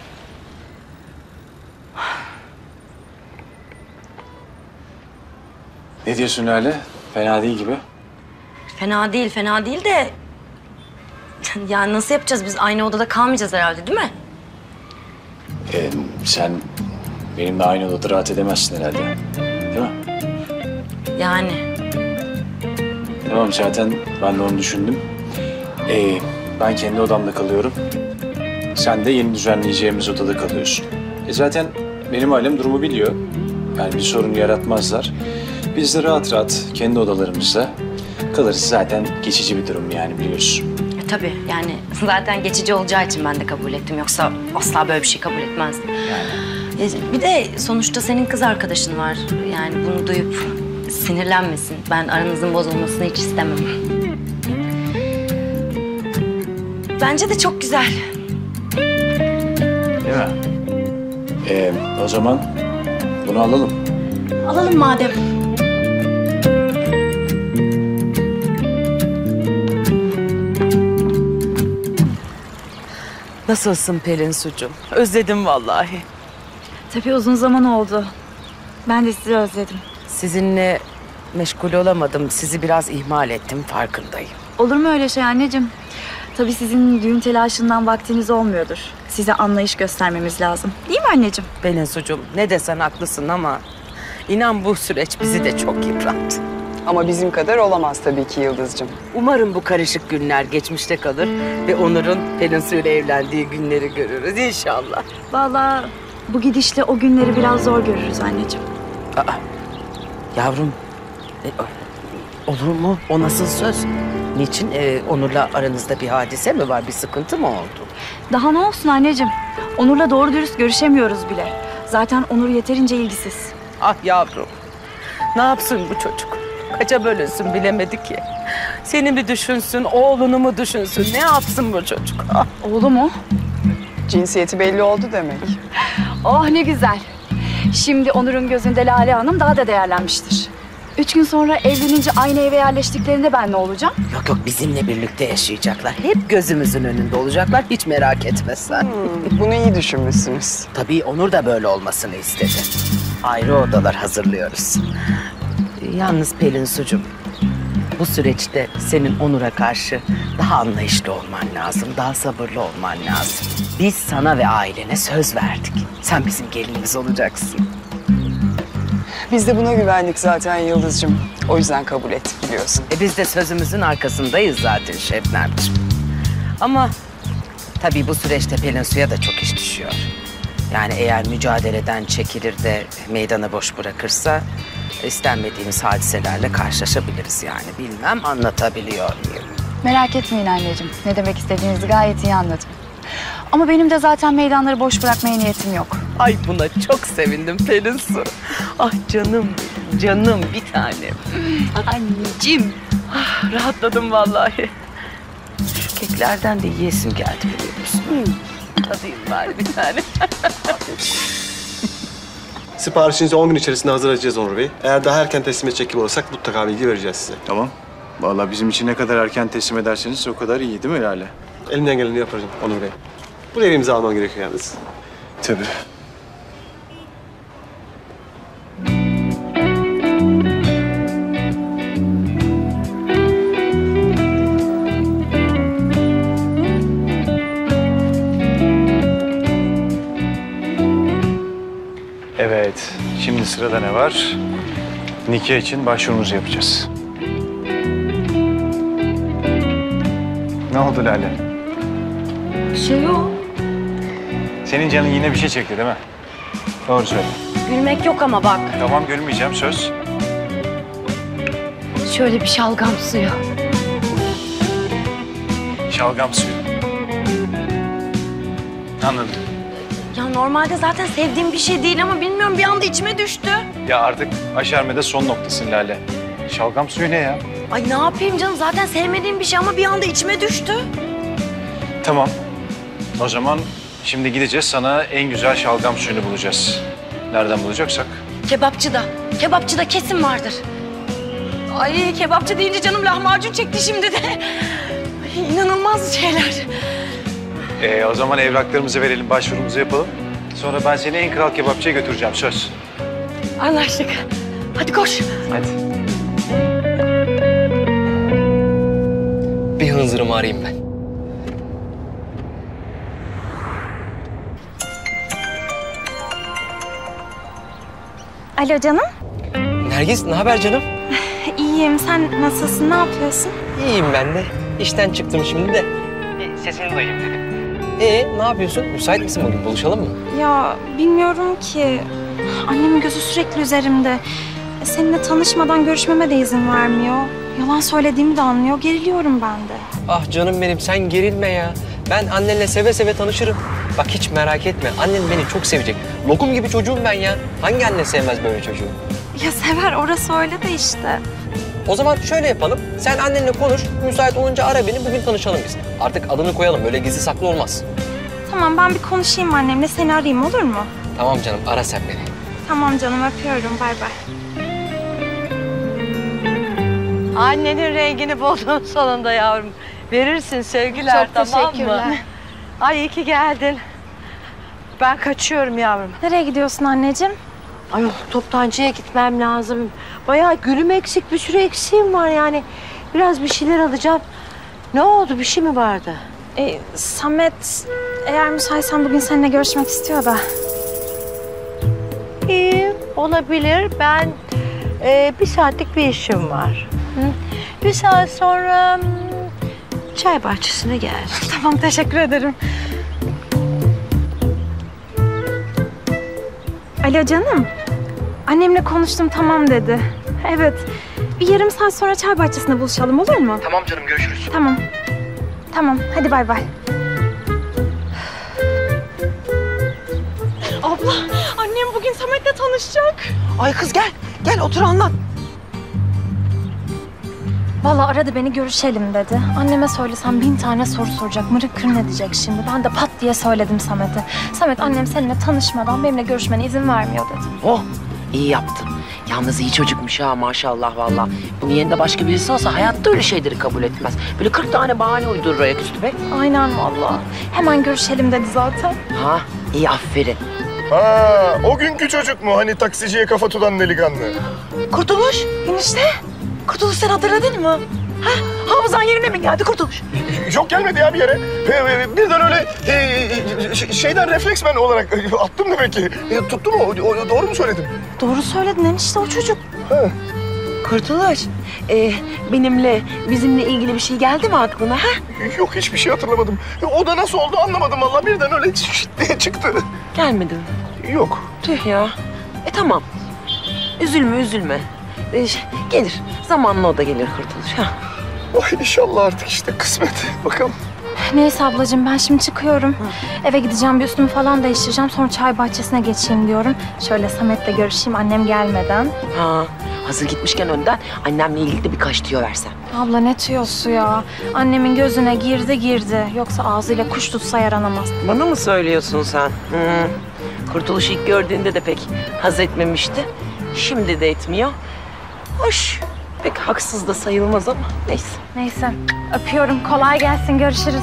Ne diyorsun Lale? Fena değil gibi. Fena değil de... Yani nasıl yapacağız? Biz aynı odada kalmayacağız herhalde, değil mi? Sen benimle aynı odada rahat edemezsin herhalde. Değil mi? Yani. Tamam, zaten ben de onu düşündüm. Ben kendi odamda kalıyorum. Sen de yeni düzenleyeceğimiz odada kalıyorsun. Zaten benim ailem durumu biliyor. Yani bir sorun yaratmazlar. Biz de rahat rahat kendi odalarımızda kalırız. Zaten geçici bir durum yani, biliyorsun. Tabii yani zaten geçici olacağı için ben de kabul ettim. Yoksa asla böyle bir şey kabul etmezdim. Bir de sonuçta senin kız arkadaşın var. Yani bunu duyup sinirlenmesin. Ben aranızın bozulmasını hiç istemem. Bence de çok güzel. Değil mi? O zaman bunu alalım. Alalım madem. Nasılsın Pelin Sucuğum? Özledim vallahi. Tabii uzun zaman oldu. Ben de sizi özledim. Sizinle meşgul olamadım. Sizi biraz ihmal ettim, farkındayım. Olur mu öyle şey anneciğim? Tabii sizin düğün telaşından vaktiniz olmuyordur. Size anlayış göstermemiz lazım. Değil mi anneciğim? Pelin Sucuğum, ne desen haklısın ama inan bu süreç bizi de çok yıprattı. Ama bizim kadar olamaz tabii ki Yıldız'cığım. Umarım bu karışık günler geçmişte kalır ve Onur'un Pelin Su'yla evlendiği günleri görürüz inşallah. Vallahi bu gidişle o günleri biraz zor görürüz anneciğim. Aa, yavrum, olur mu? O nasıl söz? Niçin? Onur'la aranızda bir hadise mi var? Bir sıkıntı mı oldu? Daha ne olsun anneciğim? Onur'la doğru dürüst görüşemiyoruz bile. Zaten Onur yeterince ilgisiz. Ah yavrum, ne yapsın bu çocuk? Kaça bölünsün bilemedi ki. Seni mi düşünsün, oğlunu mu düşünsün? Ne yapsın bu çocuk? Ah. Oğlu mu? Cinsiyeti belli oldu demek. Oh ne güzel. Şimdi Onur'un gözünde Lale Hanım daha da değerlenmiştir. 3 gün sonra evlenince aynı eve yerleştiklerinde ben ne olacağım? Yok yok, bizimle birlikte yaşayacaklar. Hep gözümüzün önünde olacaklar. Hiç merak etme sen. Bunu iyi düşünmüşsünüz. Tabii Onur da böyle olmasını istedi. Ayrı odalar hazırlıyoruz. Yalnız Pelin Sucuğum, bu süreçte senin Onur'a karşı daha anlayışlı olman lazım, daha sabırlı olman lazım. Biz sana ve ailene söz verdik. Sen bizim gelinimiz olacaksın. Biz de buna güvendik zaten Yıldız'cığım. O yüzden kabul ettik biliyorsun. Biz de sözümüzün arkasındayız zaten Şebnemciğim. Ama tabii bu süreçte Pelin Su'ya da çok iş düşüyor. Yani eğer mücadeleden çekilir de meydanı boş bırakırsa istenmediğimiz hadiselerle karşılaşabiliriz yani. Bilmem anlatabiliyor muyum? Merak etmeyin anneciğim. Ne demek istediğinizi gayet iyi anladım. Ama benim de zaten meydanları boş bırakmaya niyetim yok. Ay buna çok sevindim Pelin Su. Ah canım benim, canım bir tanem. Anneciğim. Ah, rahatladım vallahi. Şu keklerden de yiyesim geldi biliyor musun? Tadayım bari bir tane. Siparişinizi 10 gün içerisinde hazırlayacağız Onur Bey. Eğer daha erken teslim edecek gibi olursak mutlaka bilgi vereceğiz size. Tamam. Vallahi bizim için ne kadar erken teslim ederseniz o kadar iyi değil mi Lale? Elimden geleni yapacağım Onur Bey. Buraya bir imza alman gerekiyor yalnız. Tabii. Evet, şimdi sırada ne var? Nikah için başvurumuzu yapacağız. Ne oldu Lale? Şey yok. Senin canın yine bir şey çekti değil mi? Doğru söyle. Gülmek yok ama bak. Tamam gülmeyeceğim söz. Şöyle bir şalgam suyu. Şalgam suyu. Anladım. Ya normalde zaten sevdiğim bir şey değil ama bilmiyorum bir anda içime düştü. Ya artık aşermede son noktasın Lale. Şalgam suyu ne ya? Ay ne yapayım canım zaten sevmediğim bir şey ama bir anda içime düştü. Tamam. O zaman şimdi gideceğiz sana en güzel şalgam suyunu bulacağız. Nereden bulacaksak. Kebapçıda. Kebapçıda kesin vardır. Ay kebapçı deyince canım lahmacun çekti şimdi de. Ay, inanılmaz şeyler. O zaman evraklarımızı verelim, başvurumuzu yapalım. Sonra ben seni en kral kebapçıya götüreceğim, söz. Anlaştık. Hadi koş. Hadi. Bir hınzırımı arayayım ben. Alo canım. Nergis, ne haber canım? İyiyim. Sen nasılsın? Ne yapıyorsun? İyiyim ben de. İşten çıktım şimdi de. Sesini duyayım dedim. Ne yapıyorsun? Müsait misin bugün? Buluşalım mı? Ya bilmiyorum ki. Annemin gözü sürekli üzerimde. Seninle tanışmadan görüşmeme de izin vermiyor. Yalan söylediğimi de anlıyor. Geriliyorum ben de. Ah canım benim, sen gerilme ya. Ben annenle seve seve tanışırım. Bak hiç merak etme. Annen beni çok sevecek. Lokum gibi çocuğum ben ya. Hangi anne sevmez böyle çocuğu? Ya Sever, orası öyle de işte. O zaman şöyle yapalım. Sen annenle konuş. Müsait olunca ara beni. Bugün tanışalım biz. Artık adını koyalım. Böyle gizli saklı olmaz. Tamam, ben bir konuşayım annemle, seni arayayım, olur mu? Tamam canım. Ara sen beni. Tamam canım, öpüyorum. Bay bay. Annenin rengini buldun sonunda yavrum. Verirsin sevgiler, Çok tamam mı? teşekkürler. Ay iyi ki geldin. Ben kaçıyorum yavrum. Nereye gidiyorsun anneciğim? Ay toptancıya gitmem lazım. Bayağı gülüm eksik, bir sürü eksiğim var yani. Biraz bir şeyler alacağım. Ne oldu, bir şey mi vardı? Samet, eğer müsaitsen bugün seninle görüşmek istiyor da. İyi, olabilir. Ben bir saatlik bir işim var. Bir saat sonra çay bahçesine gel. Tamam, teşekkür ederim. Alo canım. Annemle konuştum, tamam dedi. Evet, bir yarım saat sonra çay bahçesinde buluşalım, olur mu? Tamam canım, görüşürüz. Tamam. Tamam, hadi bay bay. Abla, annem bugün Samet'le tanışacak. Ay kız gel. Gel otur anlat. Vallahi aradı beni, görüşelim dedi. Anneme söylesem 1000 tane soru soracak, mırık kırın edecek şimdi. Ben de pat diye söyledim Samet'e. Samet, annem seninle tanışmadan benimle görüşmene izin vermiyor dedi. Oh iyi yaptın. Yalnız iyi çocukmuş ha maşallah vallahi. Bunun yerinde başka birisi olsa hayatta öyle şeyleri kabul etmez. Böyle 40 tane bahane uydurur ayaküstü be. Aynen vallahi. Hemen görüşelim dedi zaten. Ha iyi aferin. Ha, o günkü çocuk mu? Hani taksiciye kafa tutan delikanlı. Kurtuluş. Enişte. Kurtuluş sen hatırladın mı? Ha? Hafızan yerine mi geldi Kurtuluş? Yok gelmedi ya bir yere. Birden öyle şeyden refleksmen olarak attım demek ki. Tuttu mu? Doğru mu söyledim? Doğru söyledin enişte, o çocuk. Ha. Kurtuluş. Bizimle ilgili bir şey geldi mi aklına ha? Yok hiçbir şey hatırlamadım. O da nasıl oldu anlamadım vallahi, birden öyle şişt diye çıktı. Gelmedi mi? Yok. Tüh ya. Tamam. Üzülme. Gelir. Zamanla o da gelir Kurtuluş. Ha. Ay inşallah artık işte kısmet. Bakalım. Neyse ablacığım, ben şimdi çıkıyorum. Eve gideceğim, bir üstümü falan değiştireceğim. Sonra çay bahçesine geçeyim diyorum. Şöyle Samet'le görüşeyim annem gelmeden. Ha. Hazır gitmişken önden annemle ilgili de birkaç tüyo versen. Abla ne tüyosu ya? Annemin gözüne girdi. Yoksa ağzıyla kuş tutsa yaranamaz. Bana mı söylüyorsun sen? Kurtuluş ilk gördüğünde de pek haz etmemişti. Şimdi de etmiyor. Hoş. Pek haksız da sayılmaz ama neyse. Neyse. Öpüyorum. Kolay gelsin. Görüşürüz.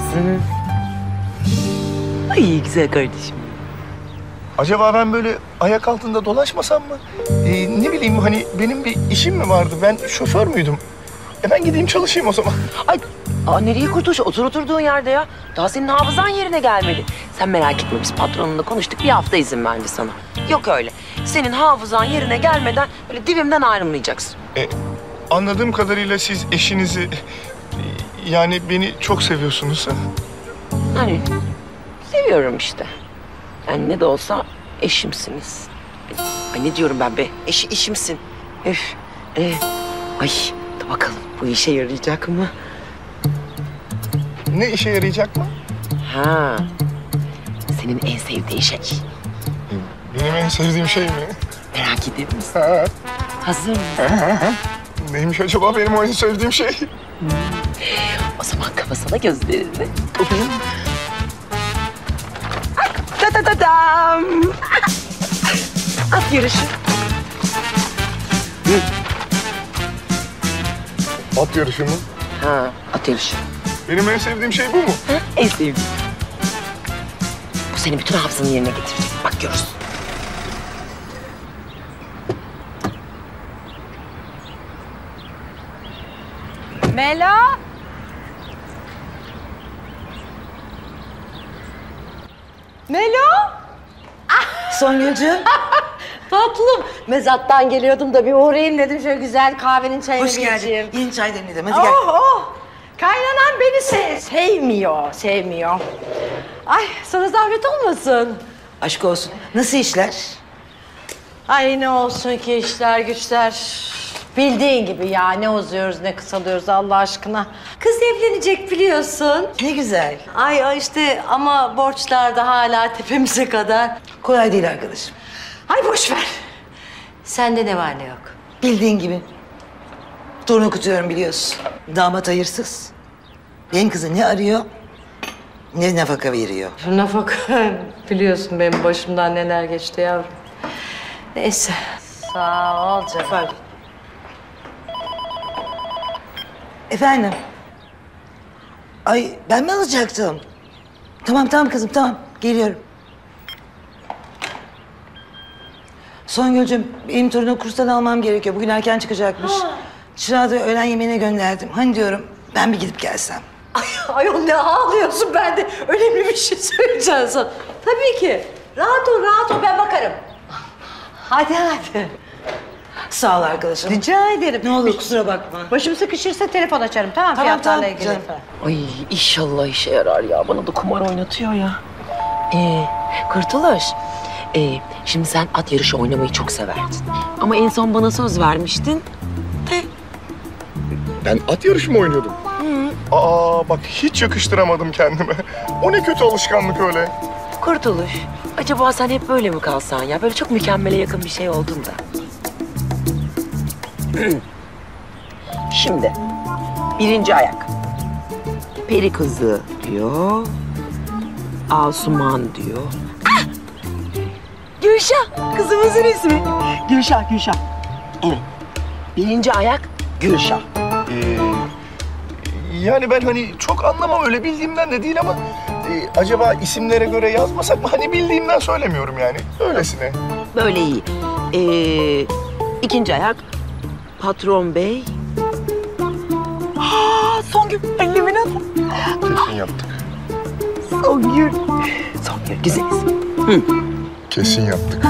Ay güzel kardeşim. Acaba ben böyle ayak altında dolaşmasam mı? Ne bileyim hani benim bir işim mi vardı? Ben şoför müydüm? Ben gideyim çalışayım o zaman. Ay nereye Kurtuluş? Oturduğun yerde ya. Daha senin hafızan yerine gelmedi. Sen merak etme, biz patronunla konuştuk. Bir hafta izin verdi sana. Yok öyle. Senin hafızan yerine gelmeden böyle dibimden ayrılmayacaksın. Anladığım kadarıyla siz eşinizi yani beni çok seviyorsunuz. Hani seviyorum işte. Yani ne de olsa eşimsiniz. Ay ne diyorum ben be? Eşimsin. Üf. Ay da bakalım bu işe yarayacak mı? Ne işe yarayacak mı? Ha. Senin en sevdiğin şey. Benim en sevdiğim şey mi? Merak eder misin? Ha. Hazır mısın? Neymiş acaba benim o en sevdiğim şey? O zaman kapasana gözlerini. Kapayım. Ta-ta-ta-tam. At yarışı. At yarışı mı? Ha, at yarışı. Benim en sevdiğim şey bu mu? Ha, en sevdiğim. Bu senin bütün hafızanı yerine getirecek. Bak görürsün. Mela. Melo. Songülcüğüm. Tatlım. Mezattan geliyordum da bir uğrayayım dedim. Şöyle güzel kahvenin çayını Hoş geldin. içeyim. Yeni çay demledim. Hadi gel. Kaynanan beni sevmiyor. Ay sana zahmet olmasın. Aşk olsun. Nasıl işler? Ay ne olsun ki işler güçler. Bildiğin gibi ya, ne uzuyoruz ne kısalıyoruz Allah aşkına. Kız evlenecek biliyorsun. Ne güzel. Ay işte ama borçlar da hala tepemize kadar. Kolay değil arkadaşım. Ay boş ver. Sende ne var ne yok? Bildiğin gibi. Torun okutuyorum biliyorsun. Damat hayırsız. Benim kızı ne arıyor ne nafaka veriyor. Nafaka biliyorsun benim başımdan neler geçti yavrum. Neyse. Sağ ol canım. Efendim? Ay ben mi alacaktım? Tamam kızım tamam geliyorum. Songül'cüm benim torunu kurstan almam gerekiyor. Bugün erken çıkacakmış. Çırağı da öğlen yemeğine gönderdim. Hani diyorum ben bir gidip gelsem. Ayol ne ağlıyorsun, ben de önemli bir şey söyleyeceğim sana. Tabii ki. Rahat ol ben bakarım. Hadi. Sağ ol arkadaşım. Rica ederim. Ne olur kusura bakma. Başım sıkışırsa telefon açarım tamam fiyatlarla ilgili. Canım. Ay inşallah işe yarar ya. Bana da kumar oynatıyor ya. Kurtuluş. Şimdi sen at yarışı oynamayı çok severdin. Ama en son bana söz vermiştin. Ben at yarışı mı oynuyordum? Aa bak hiç yakıştıramadım kendime. O ne kötü alışkanlık öyle. Kurtuluş. Acaba sen hep böyle mi kalsan ya? Böyle çok mükemmele yakın bir şey oldun da. Şimdi birinci ayak. Peri kızı diyor. Asuman diyor. Ah! Gülşah. Kızımızın ismi. Gülşah. Evet. Birinci ayak Gülşah. Yani ben hani çok anlamam öyle bildiğimden de değil ama acaba isimlere göre yazmasak mı? Hani bildiğimden söylemiyorum yani. Öylesine. Böyle iyi. İkinci ayak Patron Bey. Songül. Ellemin adı. Kesin yaptık. Songül. Güzel isim. Kesin yaptık.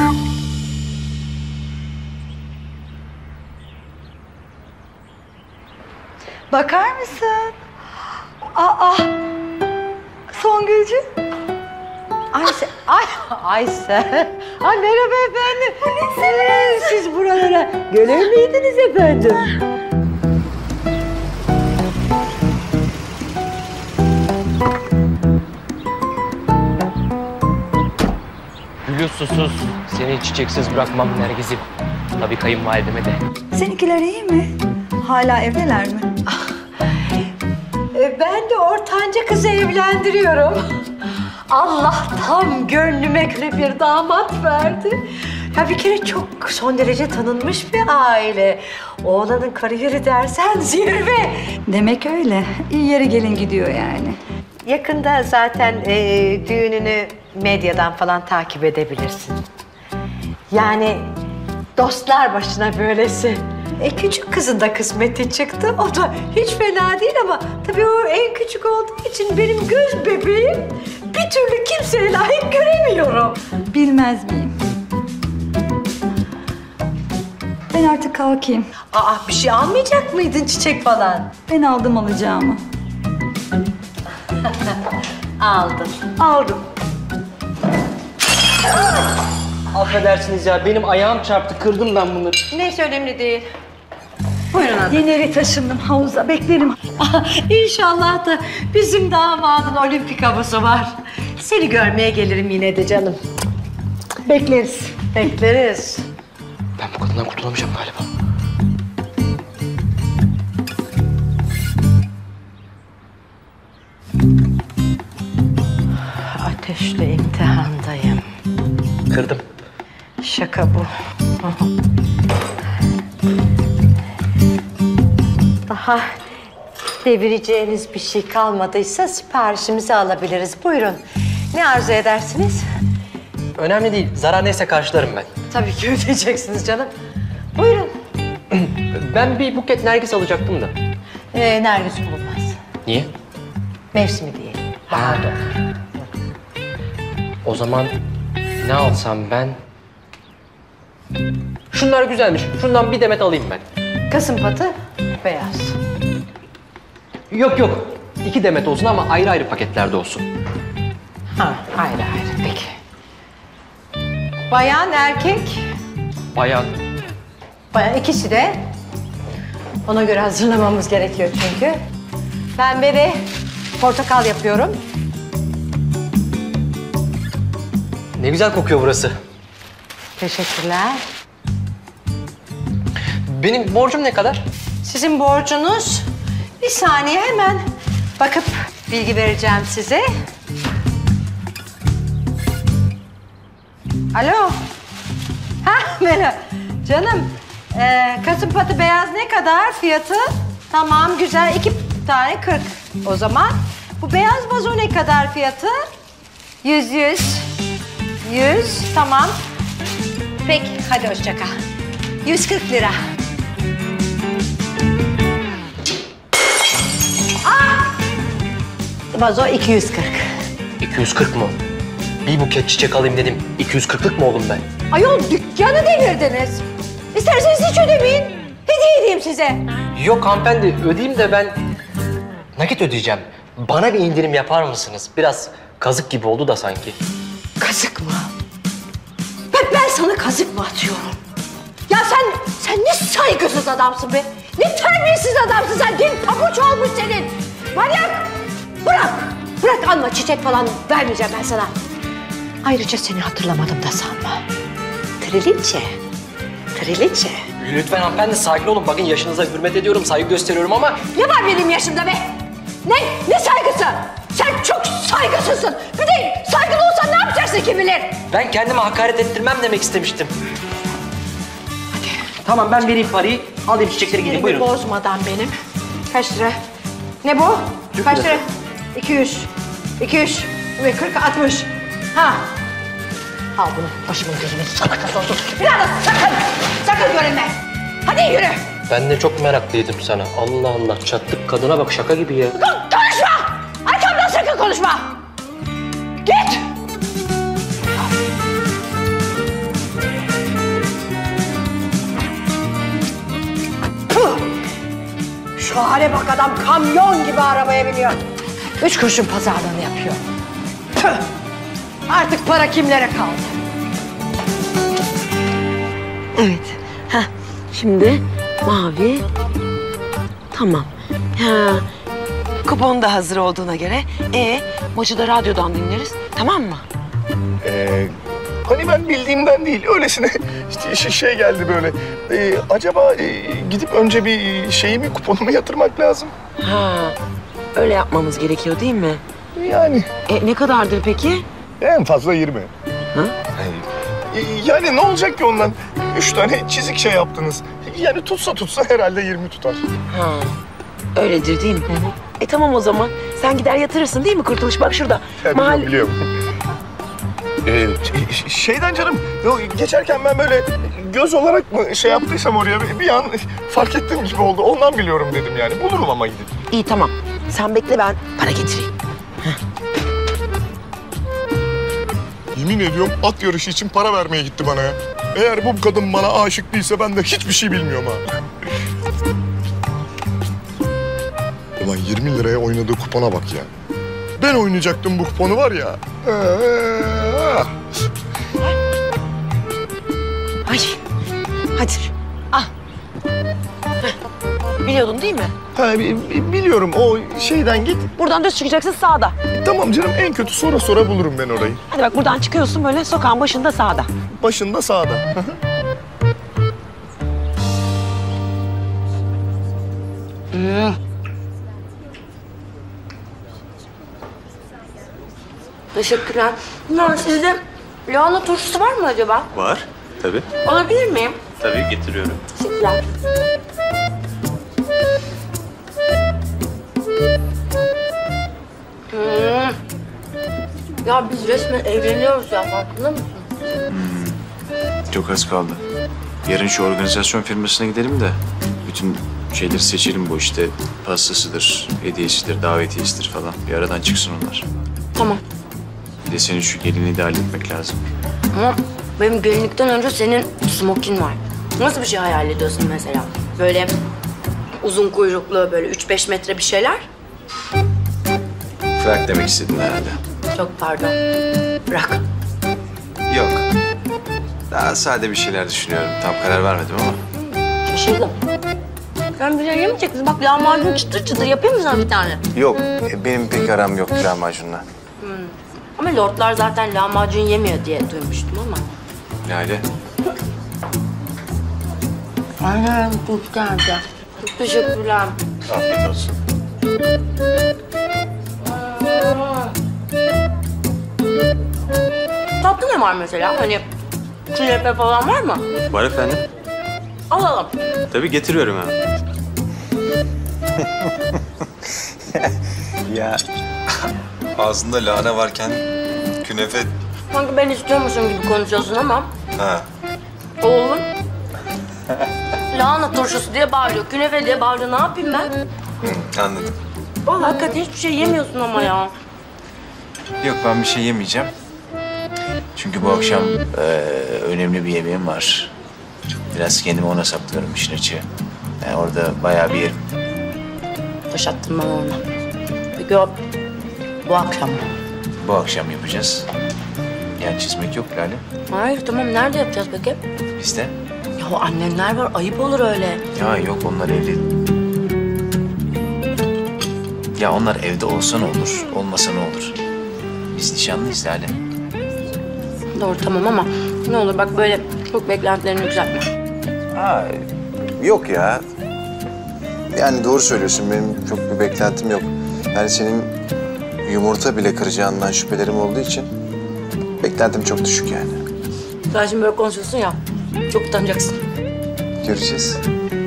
Bakar mısın? Aa, Songülcüğüm. Ayşe. Ay merhaba efendim. Siz buralara gelir miydiniz efendim? Gülü susuz, seni çiçeksiz bırakmam Nergiz'im. Tabii kayınvalideme de. Seninkiler iyi mi? Hala evdeler mi? Ben de ortanca kızı evlendiriyorum. Allah tam gönlüme göre bir damat verdi. Ya bir kere çok son derece tanınmış bir aile. Oğlanın kariyeri dersen zirve. Demek öyle. İyi yere gelin gidiyor yani. Yakında zaten düğününü medyadan falan takip edebilirsin. Yani dostlar başına böylesi. Küçük kızın da kısmeti çıktı. O da hiç fena değil ama tabii o en küçük olduğu için benim göz bebeğim bir türlü kimseye layık göremiyorum. Bilmez miyim? Ben artık kalkayım. Bir şey almayacak mıydın çiçek falan? Ben aldım alacağımı. Aldım. Affedersiniz ya, benim ayağım çarptı, kırdım ben bunları. Neyse önemli değil. Buyurun hanım. Yeni eve taşındım havuza. Beklerim. İnşallah da bizim damadın olimpik havuzu var. Seni görmeye gelirim yine de canım. Bekleriz. Ben bu kadından kurtulamayacağım galiba. Ateşle imtihandayım. Kırdım. Şaka bu. Daha devireceğiniz bir şey kalmadıysa siparişimizi alabiliriz. Buyurun. Ne arzu edersiniz? Önemli değil, zarar neyse karşılarım ben. Tabii ki ödeyeceksiniz canım. Buyurun. Ben bir buket nergis alacaktım da. Nergis bulunmaz. Niye? Mevsimi değil. Baharda. O zaman ne alsam ben? Şunlar güzelmiş. Şundan bir demet alayım ben. Kasımpatı beyaz. Yok. 2 demet olsun ama ayrı ayrı paketlerde olsun. Ayrı peki. Bayan, erkek. Bayan. Bayan ikisi de. Ona göre hazırlamamız gerekiyor çünkü. Pembe ve portakal yapıyorum. Ne güzel kokuyor burası. Teşekkürler. Benim borcum ne kadar? Sizin borcunuz... Bir saniye hemen bakıp bilgi vereceğim size. Alo. Ha merhaba. Canım, kasım patı beyaz ne kadar fiyatı? Tamam, güzel. 2 tane 40. O zaman bu beyaz vazo ne kadar fiyatı? 100. Tamam. Peki, hadi hoşça kal. 140 lira. Vazo 240. 240 mı? Bir buket çiçek alayım dedim. 240'lık mı oldum ben? Ayol dükkanı devirdiniz. İsterseniz hiç ödemeyin. Hediye edeyim size. Yok hanımefendi, ödeyeyim de ben nakit ödeyeceğim. Bana bir indirim yapar mısınız? Biraz kazık gibi oldu da sanki. Kazık mı? Ben sana kazık mı atıyorum? Ya sen ne saygısız adamsın be. Ne terbiyesiz adamsın sen. Din pabuç olmuş senin. Manyak. Bırak alma, çiçek falan vermeyeceğim ben sana. Ayrıca seni hatırlamadım da sanma. Triliçe. Lütfen hanımefendi sakin olun. Bakın yaşınıza hürmet ediyorum, saygı gösteriyorum ama... Ne var benim yaşımda be? Ne saygısı? Sen çok saygısızsın. Bir de saygılı olsan ne yapacaksın kim bilir? Ben kendime hakaret ettirmem demek istemiştim. Hadi. Tamam ben vereyim parayı, alayım çiçekleri gideyim buyurun. Bozmadan benim. Kaç lira? Ne bu? Kaç lira? 200 ve 40, 60. Ha. Al bunu, başımın gözümün sakatası olsun. Bir daha da sakın görünme. Hadi yürü. Ben de çok meraklıydım sana. Allah Allah, çattık kadına bak, şaka gibi ya. Konuşma! Arkamdan sakın konuşma! Git! Puh! Şu hale bak, adam kamyon gibi arabaya biniyor. 3 kuruşun pazarlığını yapıyor. Tüh! Artık para kimlere kaldı? Evet. Şimdi mavi. Tamam. Kupon da hazır olduğuna göre. Maçı da radyodan dinleriz. Tamam mı? Hani ben bildiğimden değil, öylesine işte şey geldi böyle. Acaba gidip önce bir şeyimi, kuponumu yatırmak lazım. Öyle yapmamız gerekiyor değil mi? Yani. Ne kadardır peki? En fazla 20. Yani ne olacak ki ondan? 3 tane çizik şey yaptınız. Yani tutsa herhalde 20 tutar. Öyledir değil mi? Tamam o zaman. Sen gider yatırırsın değil mi Kurtuluş? Bak şurada. Biliyorum. Şeyden canım, geçerken ben böyle göz olarak mı şey yaptıysam oraya bir an fark ettiğim gibi oldu. Ondan biliyorum dedim yani. Bulurum ama gidip. İyi tamam. Sen bekle, ben para getireyim. Yemin ediyorum at yarışı için para vermeye gitti bana ya. Eğer bu kadın bana aşık değilse ben de hiçbir şey bilmiyorum ha. Ulan 20 liraya oynadığı kupona bak ya. Ben oynayacaktım bu kuponu var ya. Ay. Hadi. Al. Biliyordun değil mi? Biliyorum. O şeyden git. Buradan düz çıkacaksın sağda. Tamam canım, en kötü sonra bulurum ben orayı. Hadi bak buradan çıkıyorsun böyle sokağın başında sağda. Başında sağda. Teşekkürler. Sizde lahana turşusu var mı acaba? Var. Tabii. Alabilir miyim? Tabii getiriyorum. Teşekkürler. Ya biz resmen evleniyoruz ya, farkında mısın? Çok az kaldı. Yarın şu organizasyon firmasına gidelim de bütün şeyleri seçelim, bu işte pastasıdır, hediyesidir, davetiyesidir falan. Bir aradan çıksın onlar. Tamam. Bir de senin şu gelini de halletmek lazım. Ama benim gelinlikten önce senin smokin var. Nasıl bir şey hayal ediyorsun mesela? Böyle uzun kuyruklu, böyle 3-5 metre bir şeyler. Frak demek istedin herhalde. Çok pardon. Bırak. Yok. Daha sade bir şeyler düşünüyorum. Tam karar vermedim ama. Şaşırdım. Sen bir şey yemeyeceksin. Bak lahmacun çıtır çıtır. Yapayım mı sana bir tane? Yok. Benim pek aram yok lahmacunla. Ama lordlar zaten lahmacun yemiyor diye duymuştum ama. Lale. Aynen, çok geldi. Çok teşekkürler. Afiyet olsun. Tatlı ne var mesela? Hani künefe falan var mı? Var efendim. Alalım. Tabii getiriyorum hemen. Ya ağzında lahana varken künefe... Sanki ben istiyormuşum gibi konuşuyorsun ama Ha. oğlum lahana turşusu diye bağırıyor, künefe diye bağırıyor. Ne yapayım ben? Anladım. Vallahi hakikaten hiçbir şey yemiyorsun ama ya. Yok ben bir şey yemeyeceğim. Çünkü bu akşam önemli bir yemeğim var. Biraz kendimi ona saklıyorum işin açığı. Yani orada bayağı bir yerim. Yaşattın bana onu. Peki o bu akşam mı? Bu akşam yapacağız. Yani çizmek yok Lale. Hayır tamam, nerede yapacağız peki? Bizde. Ya o annenler var, ayıp olur öyle. Ya yok onlar evli. Ya onlar evde olsa ne olur, olmasa ne olur? Biz nişanlıyız Lale. Doğru tamam ama ne olur bak böyle çok beklentilerini yükseltme. Ha, yok ya. Yani doğru söylüyorsun. Benim çok bir beklentim yok. Yani senin yumurta bile kıracağından şüphelerim olduğu için beklentim çok düşük yani. Sen şimdi böyle konuşuyorsun ya, çok utanacaksın. Göreceğiz.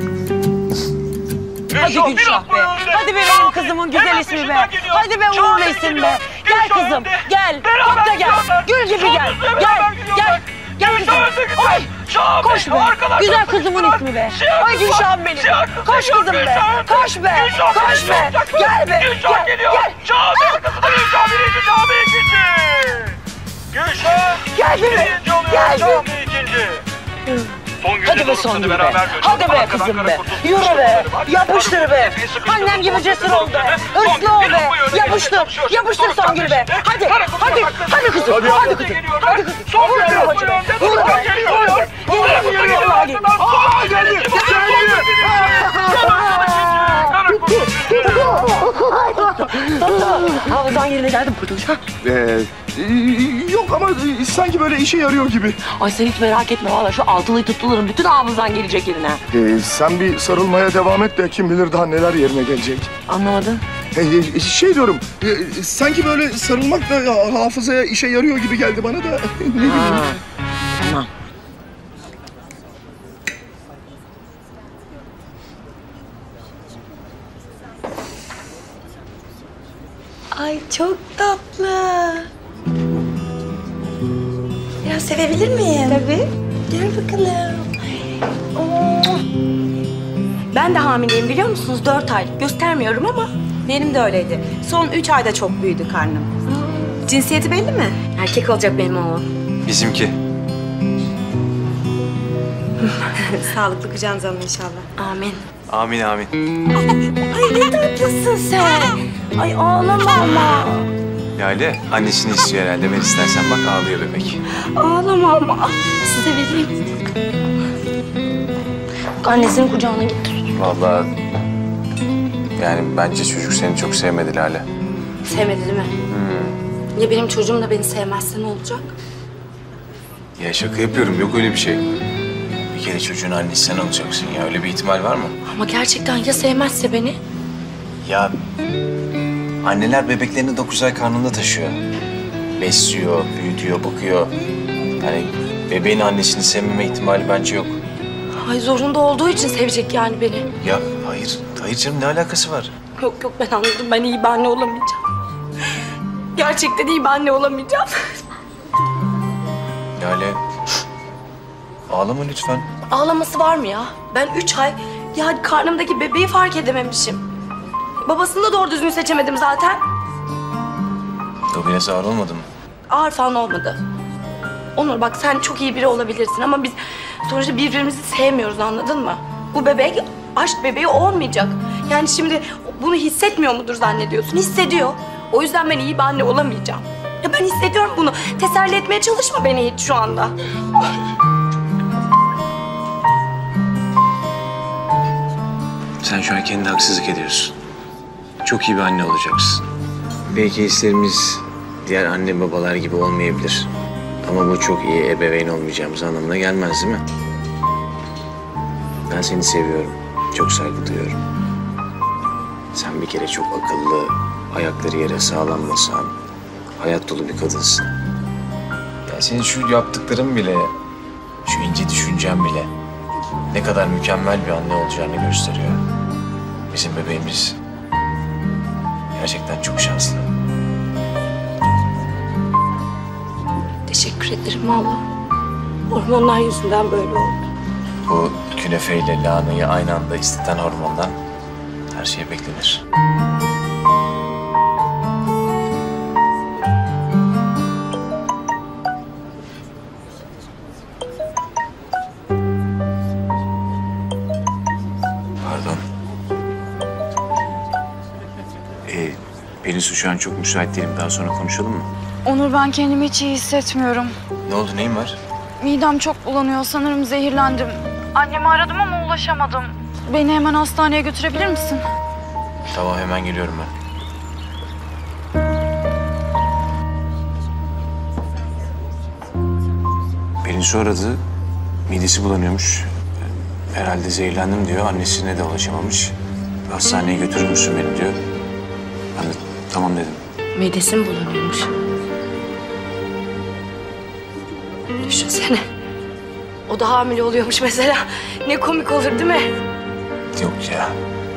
Hadi Gülşah be. Hadi be benim kızımın güzel ismi be. Hadi be uğurlu isim be. Gel kızım, gel. Tut da gel. Gül gibi gel. Gel, gel. Gel kızım. Ay, koş be. Güzel kızımın ismi be. Ay Gülşah'ım benim. Koş kızım be. Koş be. Koş be. Gel be. Gel, gel. Gülşah birinci, Cami ikinci. Gülşah Geldi mi? Geldi. Cami ikinci. Hadi be Songül be. Hadi be kızım be. Yürü be. Yapıştır be. Annem gibi cesur ol be. Hırslı ol be. Yapıştır. Yapıştır Songül be. Hadi. Hadi. Hadi kızım. Hadi kızım. Hadi kızım. Vur be babacığım. Vur be. Vur. Geliyor. Geliyor. Vallahi geliyor. Aa geldi. Havuzdan yerine geldim kurtuluş. Yok ama sanki böyle işe yarıyor gibi. Ay sen hiç merak etme valla şu altılıyı tuttularım bütün hafızan gelecek eline. Sen bir sarılmaya devam et de kim bilir daha neler yerine gelecek. Anlamadım. Şey diyorum, sanki böyle sarılmak da hafızaya işe yarıyor gibi geldi bana da. Ne bileyim. Tamam. Ay çok tatlı. Biraz sevebilir miyim? Tabii. Gel bakalım. Oo. Ben de hamileyim biliyor musunuz? 4 aylık. Göstermiyorum ama. Benim de öyleydi. Son 3 ayda çok büyüdü karnım. Cinsiyeti belli mi? Erkek olacak benim oğlum. Bizimki. Sağlıklı kucağınıza alın inşallah. Amin. Amin amin. Ay ne tatlısın sen. Ay ağlama ama. Lale annesini istiyor herhalde. Ben istersen bak ağlıyor bebek. Ağlama ama. Size vereyim. Annesinin kucağına gitti. Vallahi yani bence çocuk seni çok sevmedi Lale. Sevmedi değil mi? Ya benim çocuğum da beni sevmezse ne olacak? Ya şaka yapıyorum. Yok öyle bir şey. Bir kere çocuğun annesi sen olacaksın ya. Öyle bir ihtimal var mı? Ama gerçekten ya sevmezse beni? Ya anneler bebeklerini 9 ay karnında taşıyor. Besliyor, büyütüyor, bakıyor. Yani bebeğin annesini sevmeme ihtimali bence yok. Ay zorunda olduğu için sevecek yani beni. Ya hayır. Hayır canım ne alakası var? Yok yok ben anladım. Ben iyi bir anne olamayacağım. Gerçekten iyi bir anne olamayacağım. Lale ağlama lütfen. Ağlaması var mı ya? Ben 3 ay ya karnımdaki bebeği fark edememişim. Babasını da doğru düzgün seçemedim zaten. O biraz ağır olmadı mı? Ağır falan olmadı. Onur bak sen çok iyi biri olabilirsin ama biz sonuçta birbirimizi sevmiyoruz anladın mı? Bu bebek aşk bebeği olmayacak. Yani şimdi bunu hissetmiyor mudur zannediyorsun? Hissediyor. O yüzden ben iyi bir anne olamayacağım. Ya ben hissediyorum bunu. Teselli etmeye çalışma beni hiç şu anda. Sen şu an kendi haksızlık ediyorsun. Çok iyi bir anne olacaksın. Belki hislerimiz diğer anne babalar gibi olmayabilir. Ama bu çok iyi ebeveyn olmayacağımız anlamına gelmez değil mi? Ben seni seviyorum. Çok saygı duyuyorum. Sen bir kere çok akıllı, ayakları yere sağlam basan, hayat dolu bir kadınsın. Ya senin şu yaptıkların bile, şu ince düşüncen bile ne kadar mükemmel bir anne olacağını gösteriyor. Bizim bebeğimiz gerçekten çok şanslı. Teşekkür ederim abla. Hormonlar yüzünden böyle oldu. Bu künefeyle lahanayı aynı anda isteten hormondan her şey beklenir. Pardon. Pelinsu şu an çok müsait değilim. Daha sonra konuşalım mı? Onur, ben kendimi hiç iyi hissetmiyorum. Ne oldu? Neyin var? Midem çok bulanıyor. Sanırım zehirlendim. Annemi aradım ama ulaşamadım. Beni hemen hastaneye götürebilir misin? Tamam, hemen geliyorum ben. Pelinsu aradı. Midesi bulanıyormuş. Herhalde zehirlendim diyor. Annesine de ulaşamamış. Hastaneye götürür müsün beni diyor. Ben de tamam dedim. Midesi mi bulanıyormuş? Düşünsene. O da hamile oluyormuş mesela. Ne komik olur değil mi? Yok ya.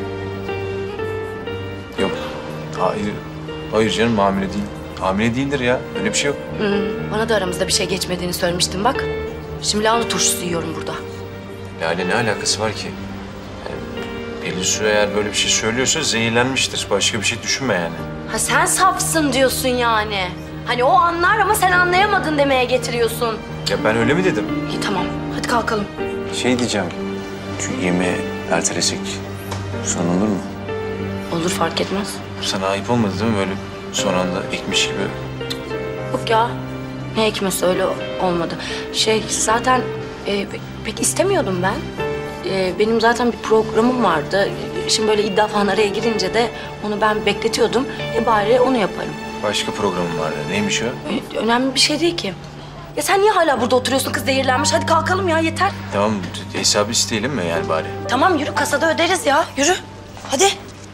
Yok. Hayır. Hayır canım, hamile değil. Hamile değildir ya. Öyle bir şey yok. Bana da aramızda bir şey geçmediğini söylemiştin bak. Şimdi lahana turşusu yiyorum burada. Lale ne alakası var ki? Pelinsu eğer böyle bir şey söylüyorsa zehirlenmiştir. Başka bir şey düşünme yani. Ha sen safsın diyorsun yani. Hani o anlar ama sen anlayamadın demeye getiriyorsun. Ya ben öyle mi dedim? İyi tamam. Hadi kalkalım. Şey diyeceğim. Şu yemeği ertelesek son olur mu? Olur, fark etmez. Sana ayıp olmadı değil mi böyle son anda ekmiş gibi? Yok ya. Ne ekmesi, öyle olmadı. Zaten pek istemiyordum ben. Benim zaten bir programım vardı. Şimdi böyle iddia falan araya girince de onu ben bekletiyordum. Bari onu yaparım. Başka programım vardı. Neymiş o? Önemli bir şey değil ki. Ya sen niye hala burada oturuyorsun? Kız zehirlenmiş. Hadi kalkalım ya, yeter. Tamam, hesabı isteyelim mi yani bari? Tamam yürü, kasada öderiz ya. Yürü. Hadi.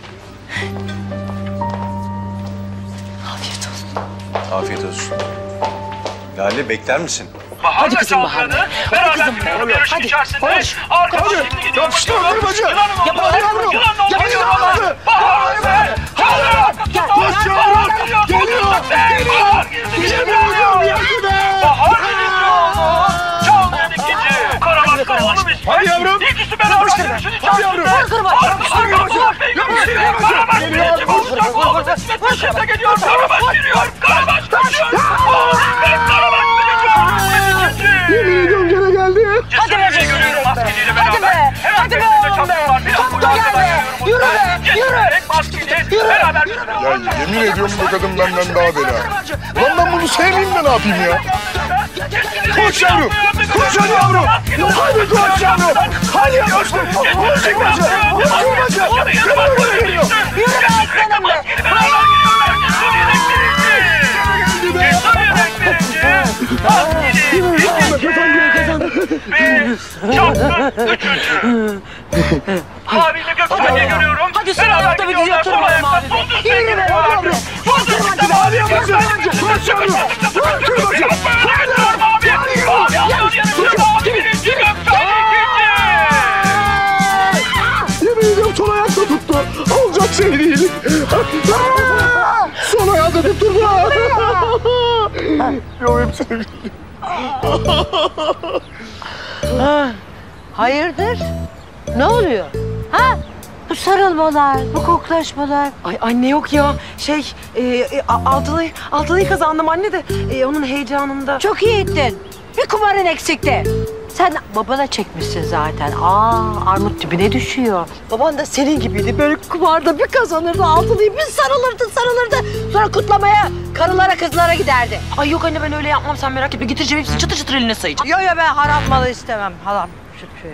Afiyet olsun. Afiyet olsun. Lale bekler misin? Hadi kızım Bahar. Hadi kızım. Hadi. Koş. Hadi. Yapıştır kırbacı. Hadi yavrum. Yapıştır kırbacı. Bahar be. Hadi. Koş yavrum. Geliyor. Geliyor. Geliyor. Yardım et. Bahar çaldı ikinci. Karabaskı oğlum ismi. Hadi yavrum. İkisi beraber yarışını çaldı. Hadi yavrum. Yapıştır kırbacı. Yapıştır kırbacı. Geliyor. Şimdi geliyor. Karabaş geliyor. Karabaş geliyor. Karabaş yemin ediyorum gene geldi. Hadi be çocuğum. Hadi be. Hadi be oğlum be. Çabuk da gel be. Yürü be. Yürü. Yürü. Ya yemin ediyorum bu kadın benden daha bela. Lan ben bunu sevmeyeyim de ne yapayım ya? Koş yavrum. Koş hadi yavrum. Hadi koş yavrum. Hadi yapıştır. Koş kırbacı. Koş kırbacı. Geliyor geliyor. Yürü be aslanım be. Maviyle Gökçen'e görüyorum. Hadi son ayakta bir güzel kırmayalım abi. Yürü be yavrum. Koş kırbacı. Mavi yapacağız. Koş yavrum. Koş kırbacı. Hadi yemin ediyorum sol ayakta tuttu. Olacak şey değil. Sol ayakta tutturdu. Yok hepsini. Hayırdır? Ne oluyor? Ha? Bu sarılmalar, bu koklaşmalar. Ay anne yok ya. Altılıyı kazandım anne de onun heyecanında. Çok iyi ettin. Bir kumarın eksikti. Sen babana çekmişsin zaten. Armut dibine düşüyor. Baban da senin gibiydi. Böyle kumarda bir kazanırdı, altılıyı bir sarılırdı. Sonra kutlamaya karılara kızlara giderdi. Ay yok anne, ben öyle yapmam, sen merak etme. Getireceğim hepsini çıtır çıtır eline sayacağım. Yo ben haram malı istemem. Haram. Şu.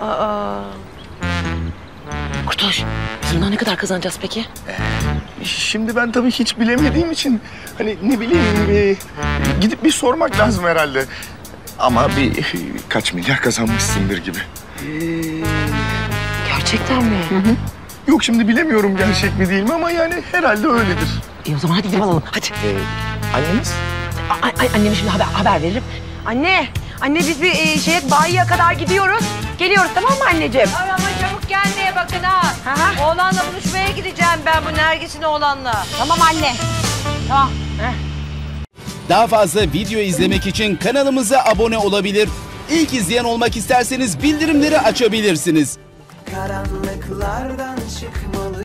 Kurtuluş, biz bundan ne kadar kazanacağız peki? Şimdi ben tabii hiç bilemediğim için hani ne bileyim gidip bir sormak lazım herhalde. Ama kaç milyar kazanmışsındır gibi. Gerçekten mi? Yok şimdi bilemiyorum gerçek mi değil mi ama yani herhalde öyledir. O zaman hadi gidip alalım. Hadi. Annemiz? Anneme şimdi haber veririm. Anne biz bir bayiye kadar gidiyoruz. Geliyoruz tamam mı anneciğim? Ama çabuk gelmeye bakın ha. Oğlanla buluşmaya gideceğim ben bu Nergis'in oğlanla. Tamam anne. Tamam. Daha fazla video izlemek için kanalımıza abone olabilir. İlk izleyen olmak isterseniz bildirimleri açabilirsiniz. Karanlıklardan çıkmalı.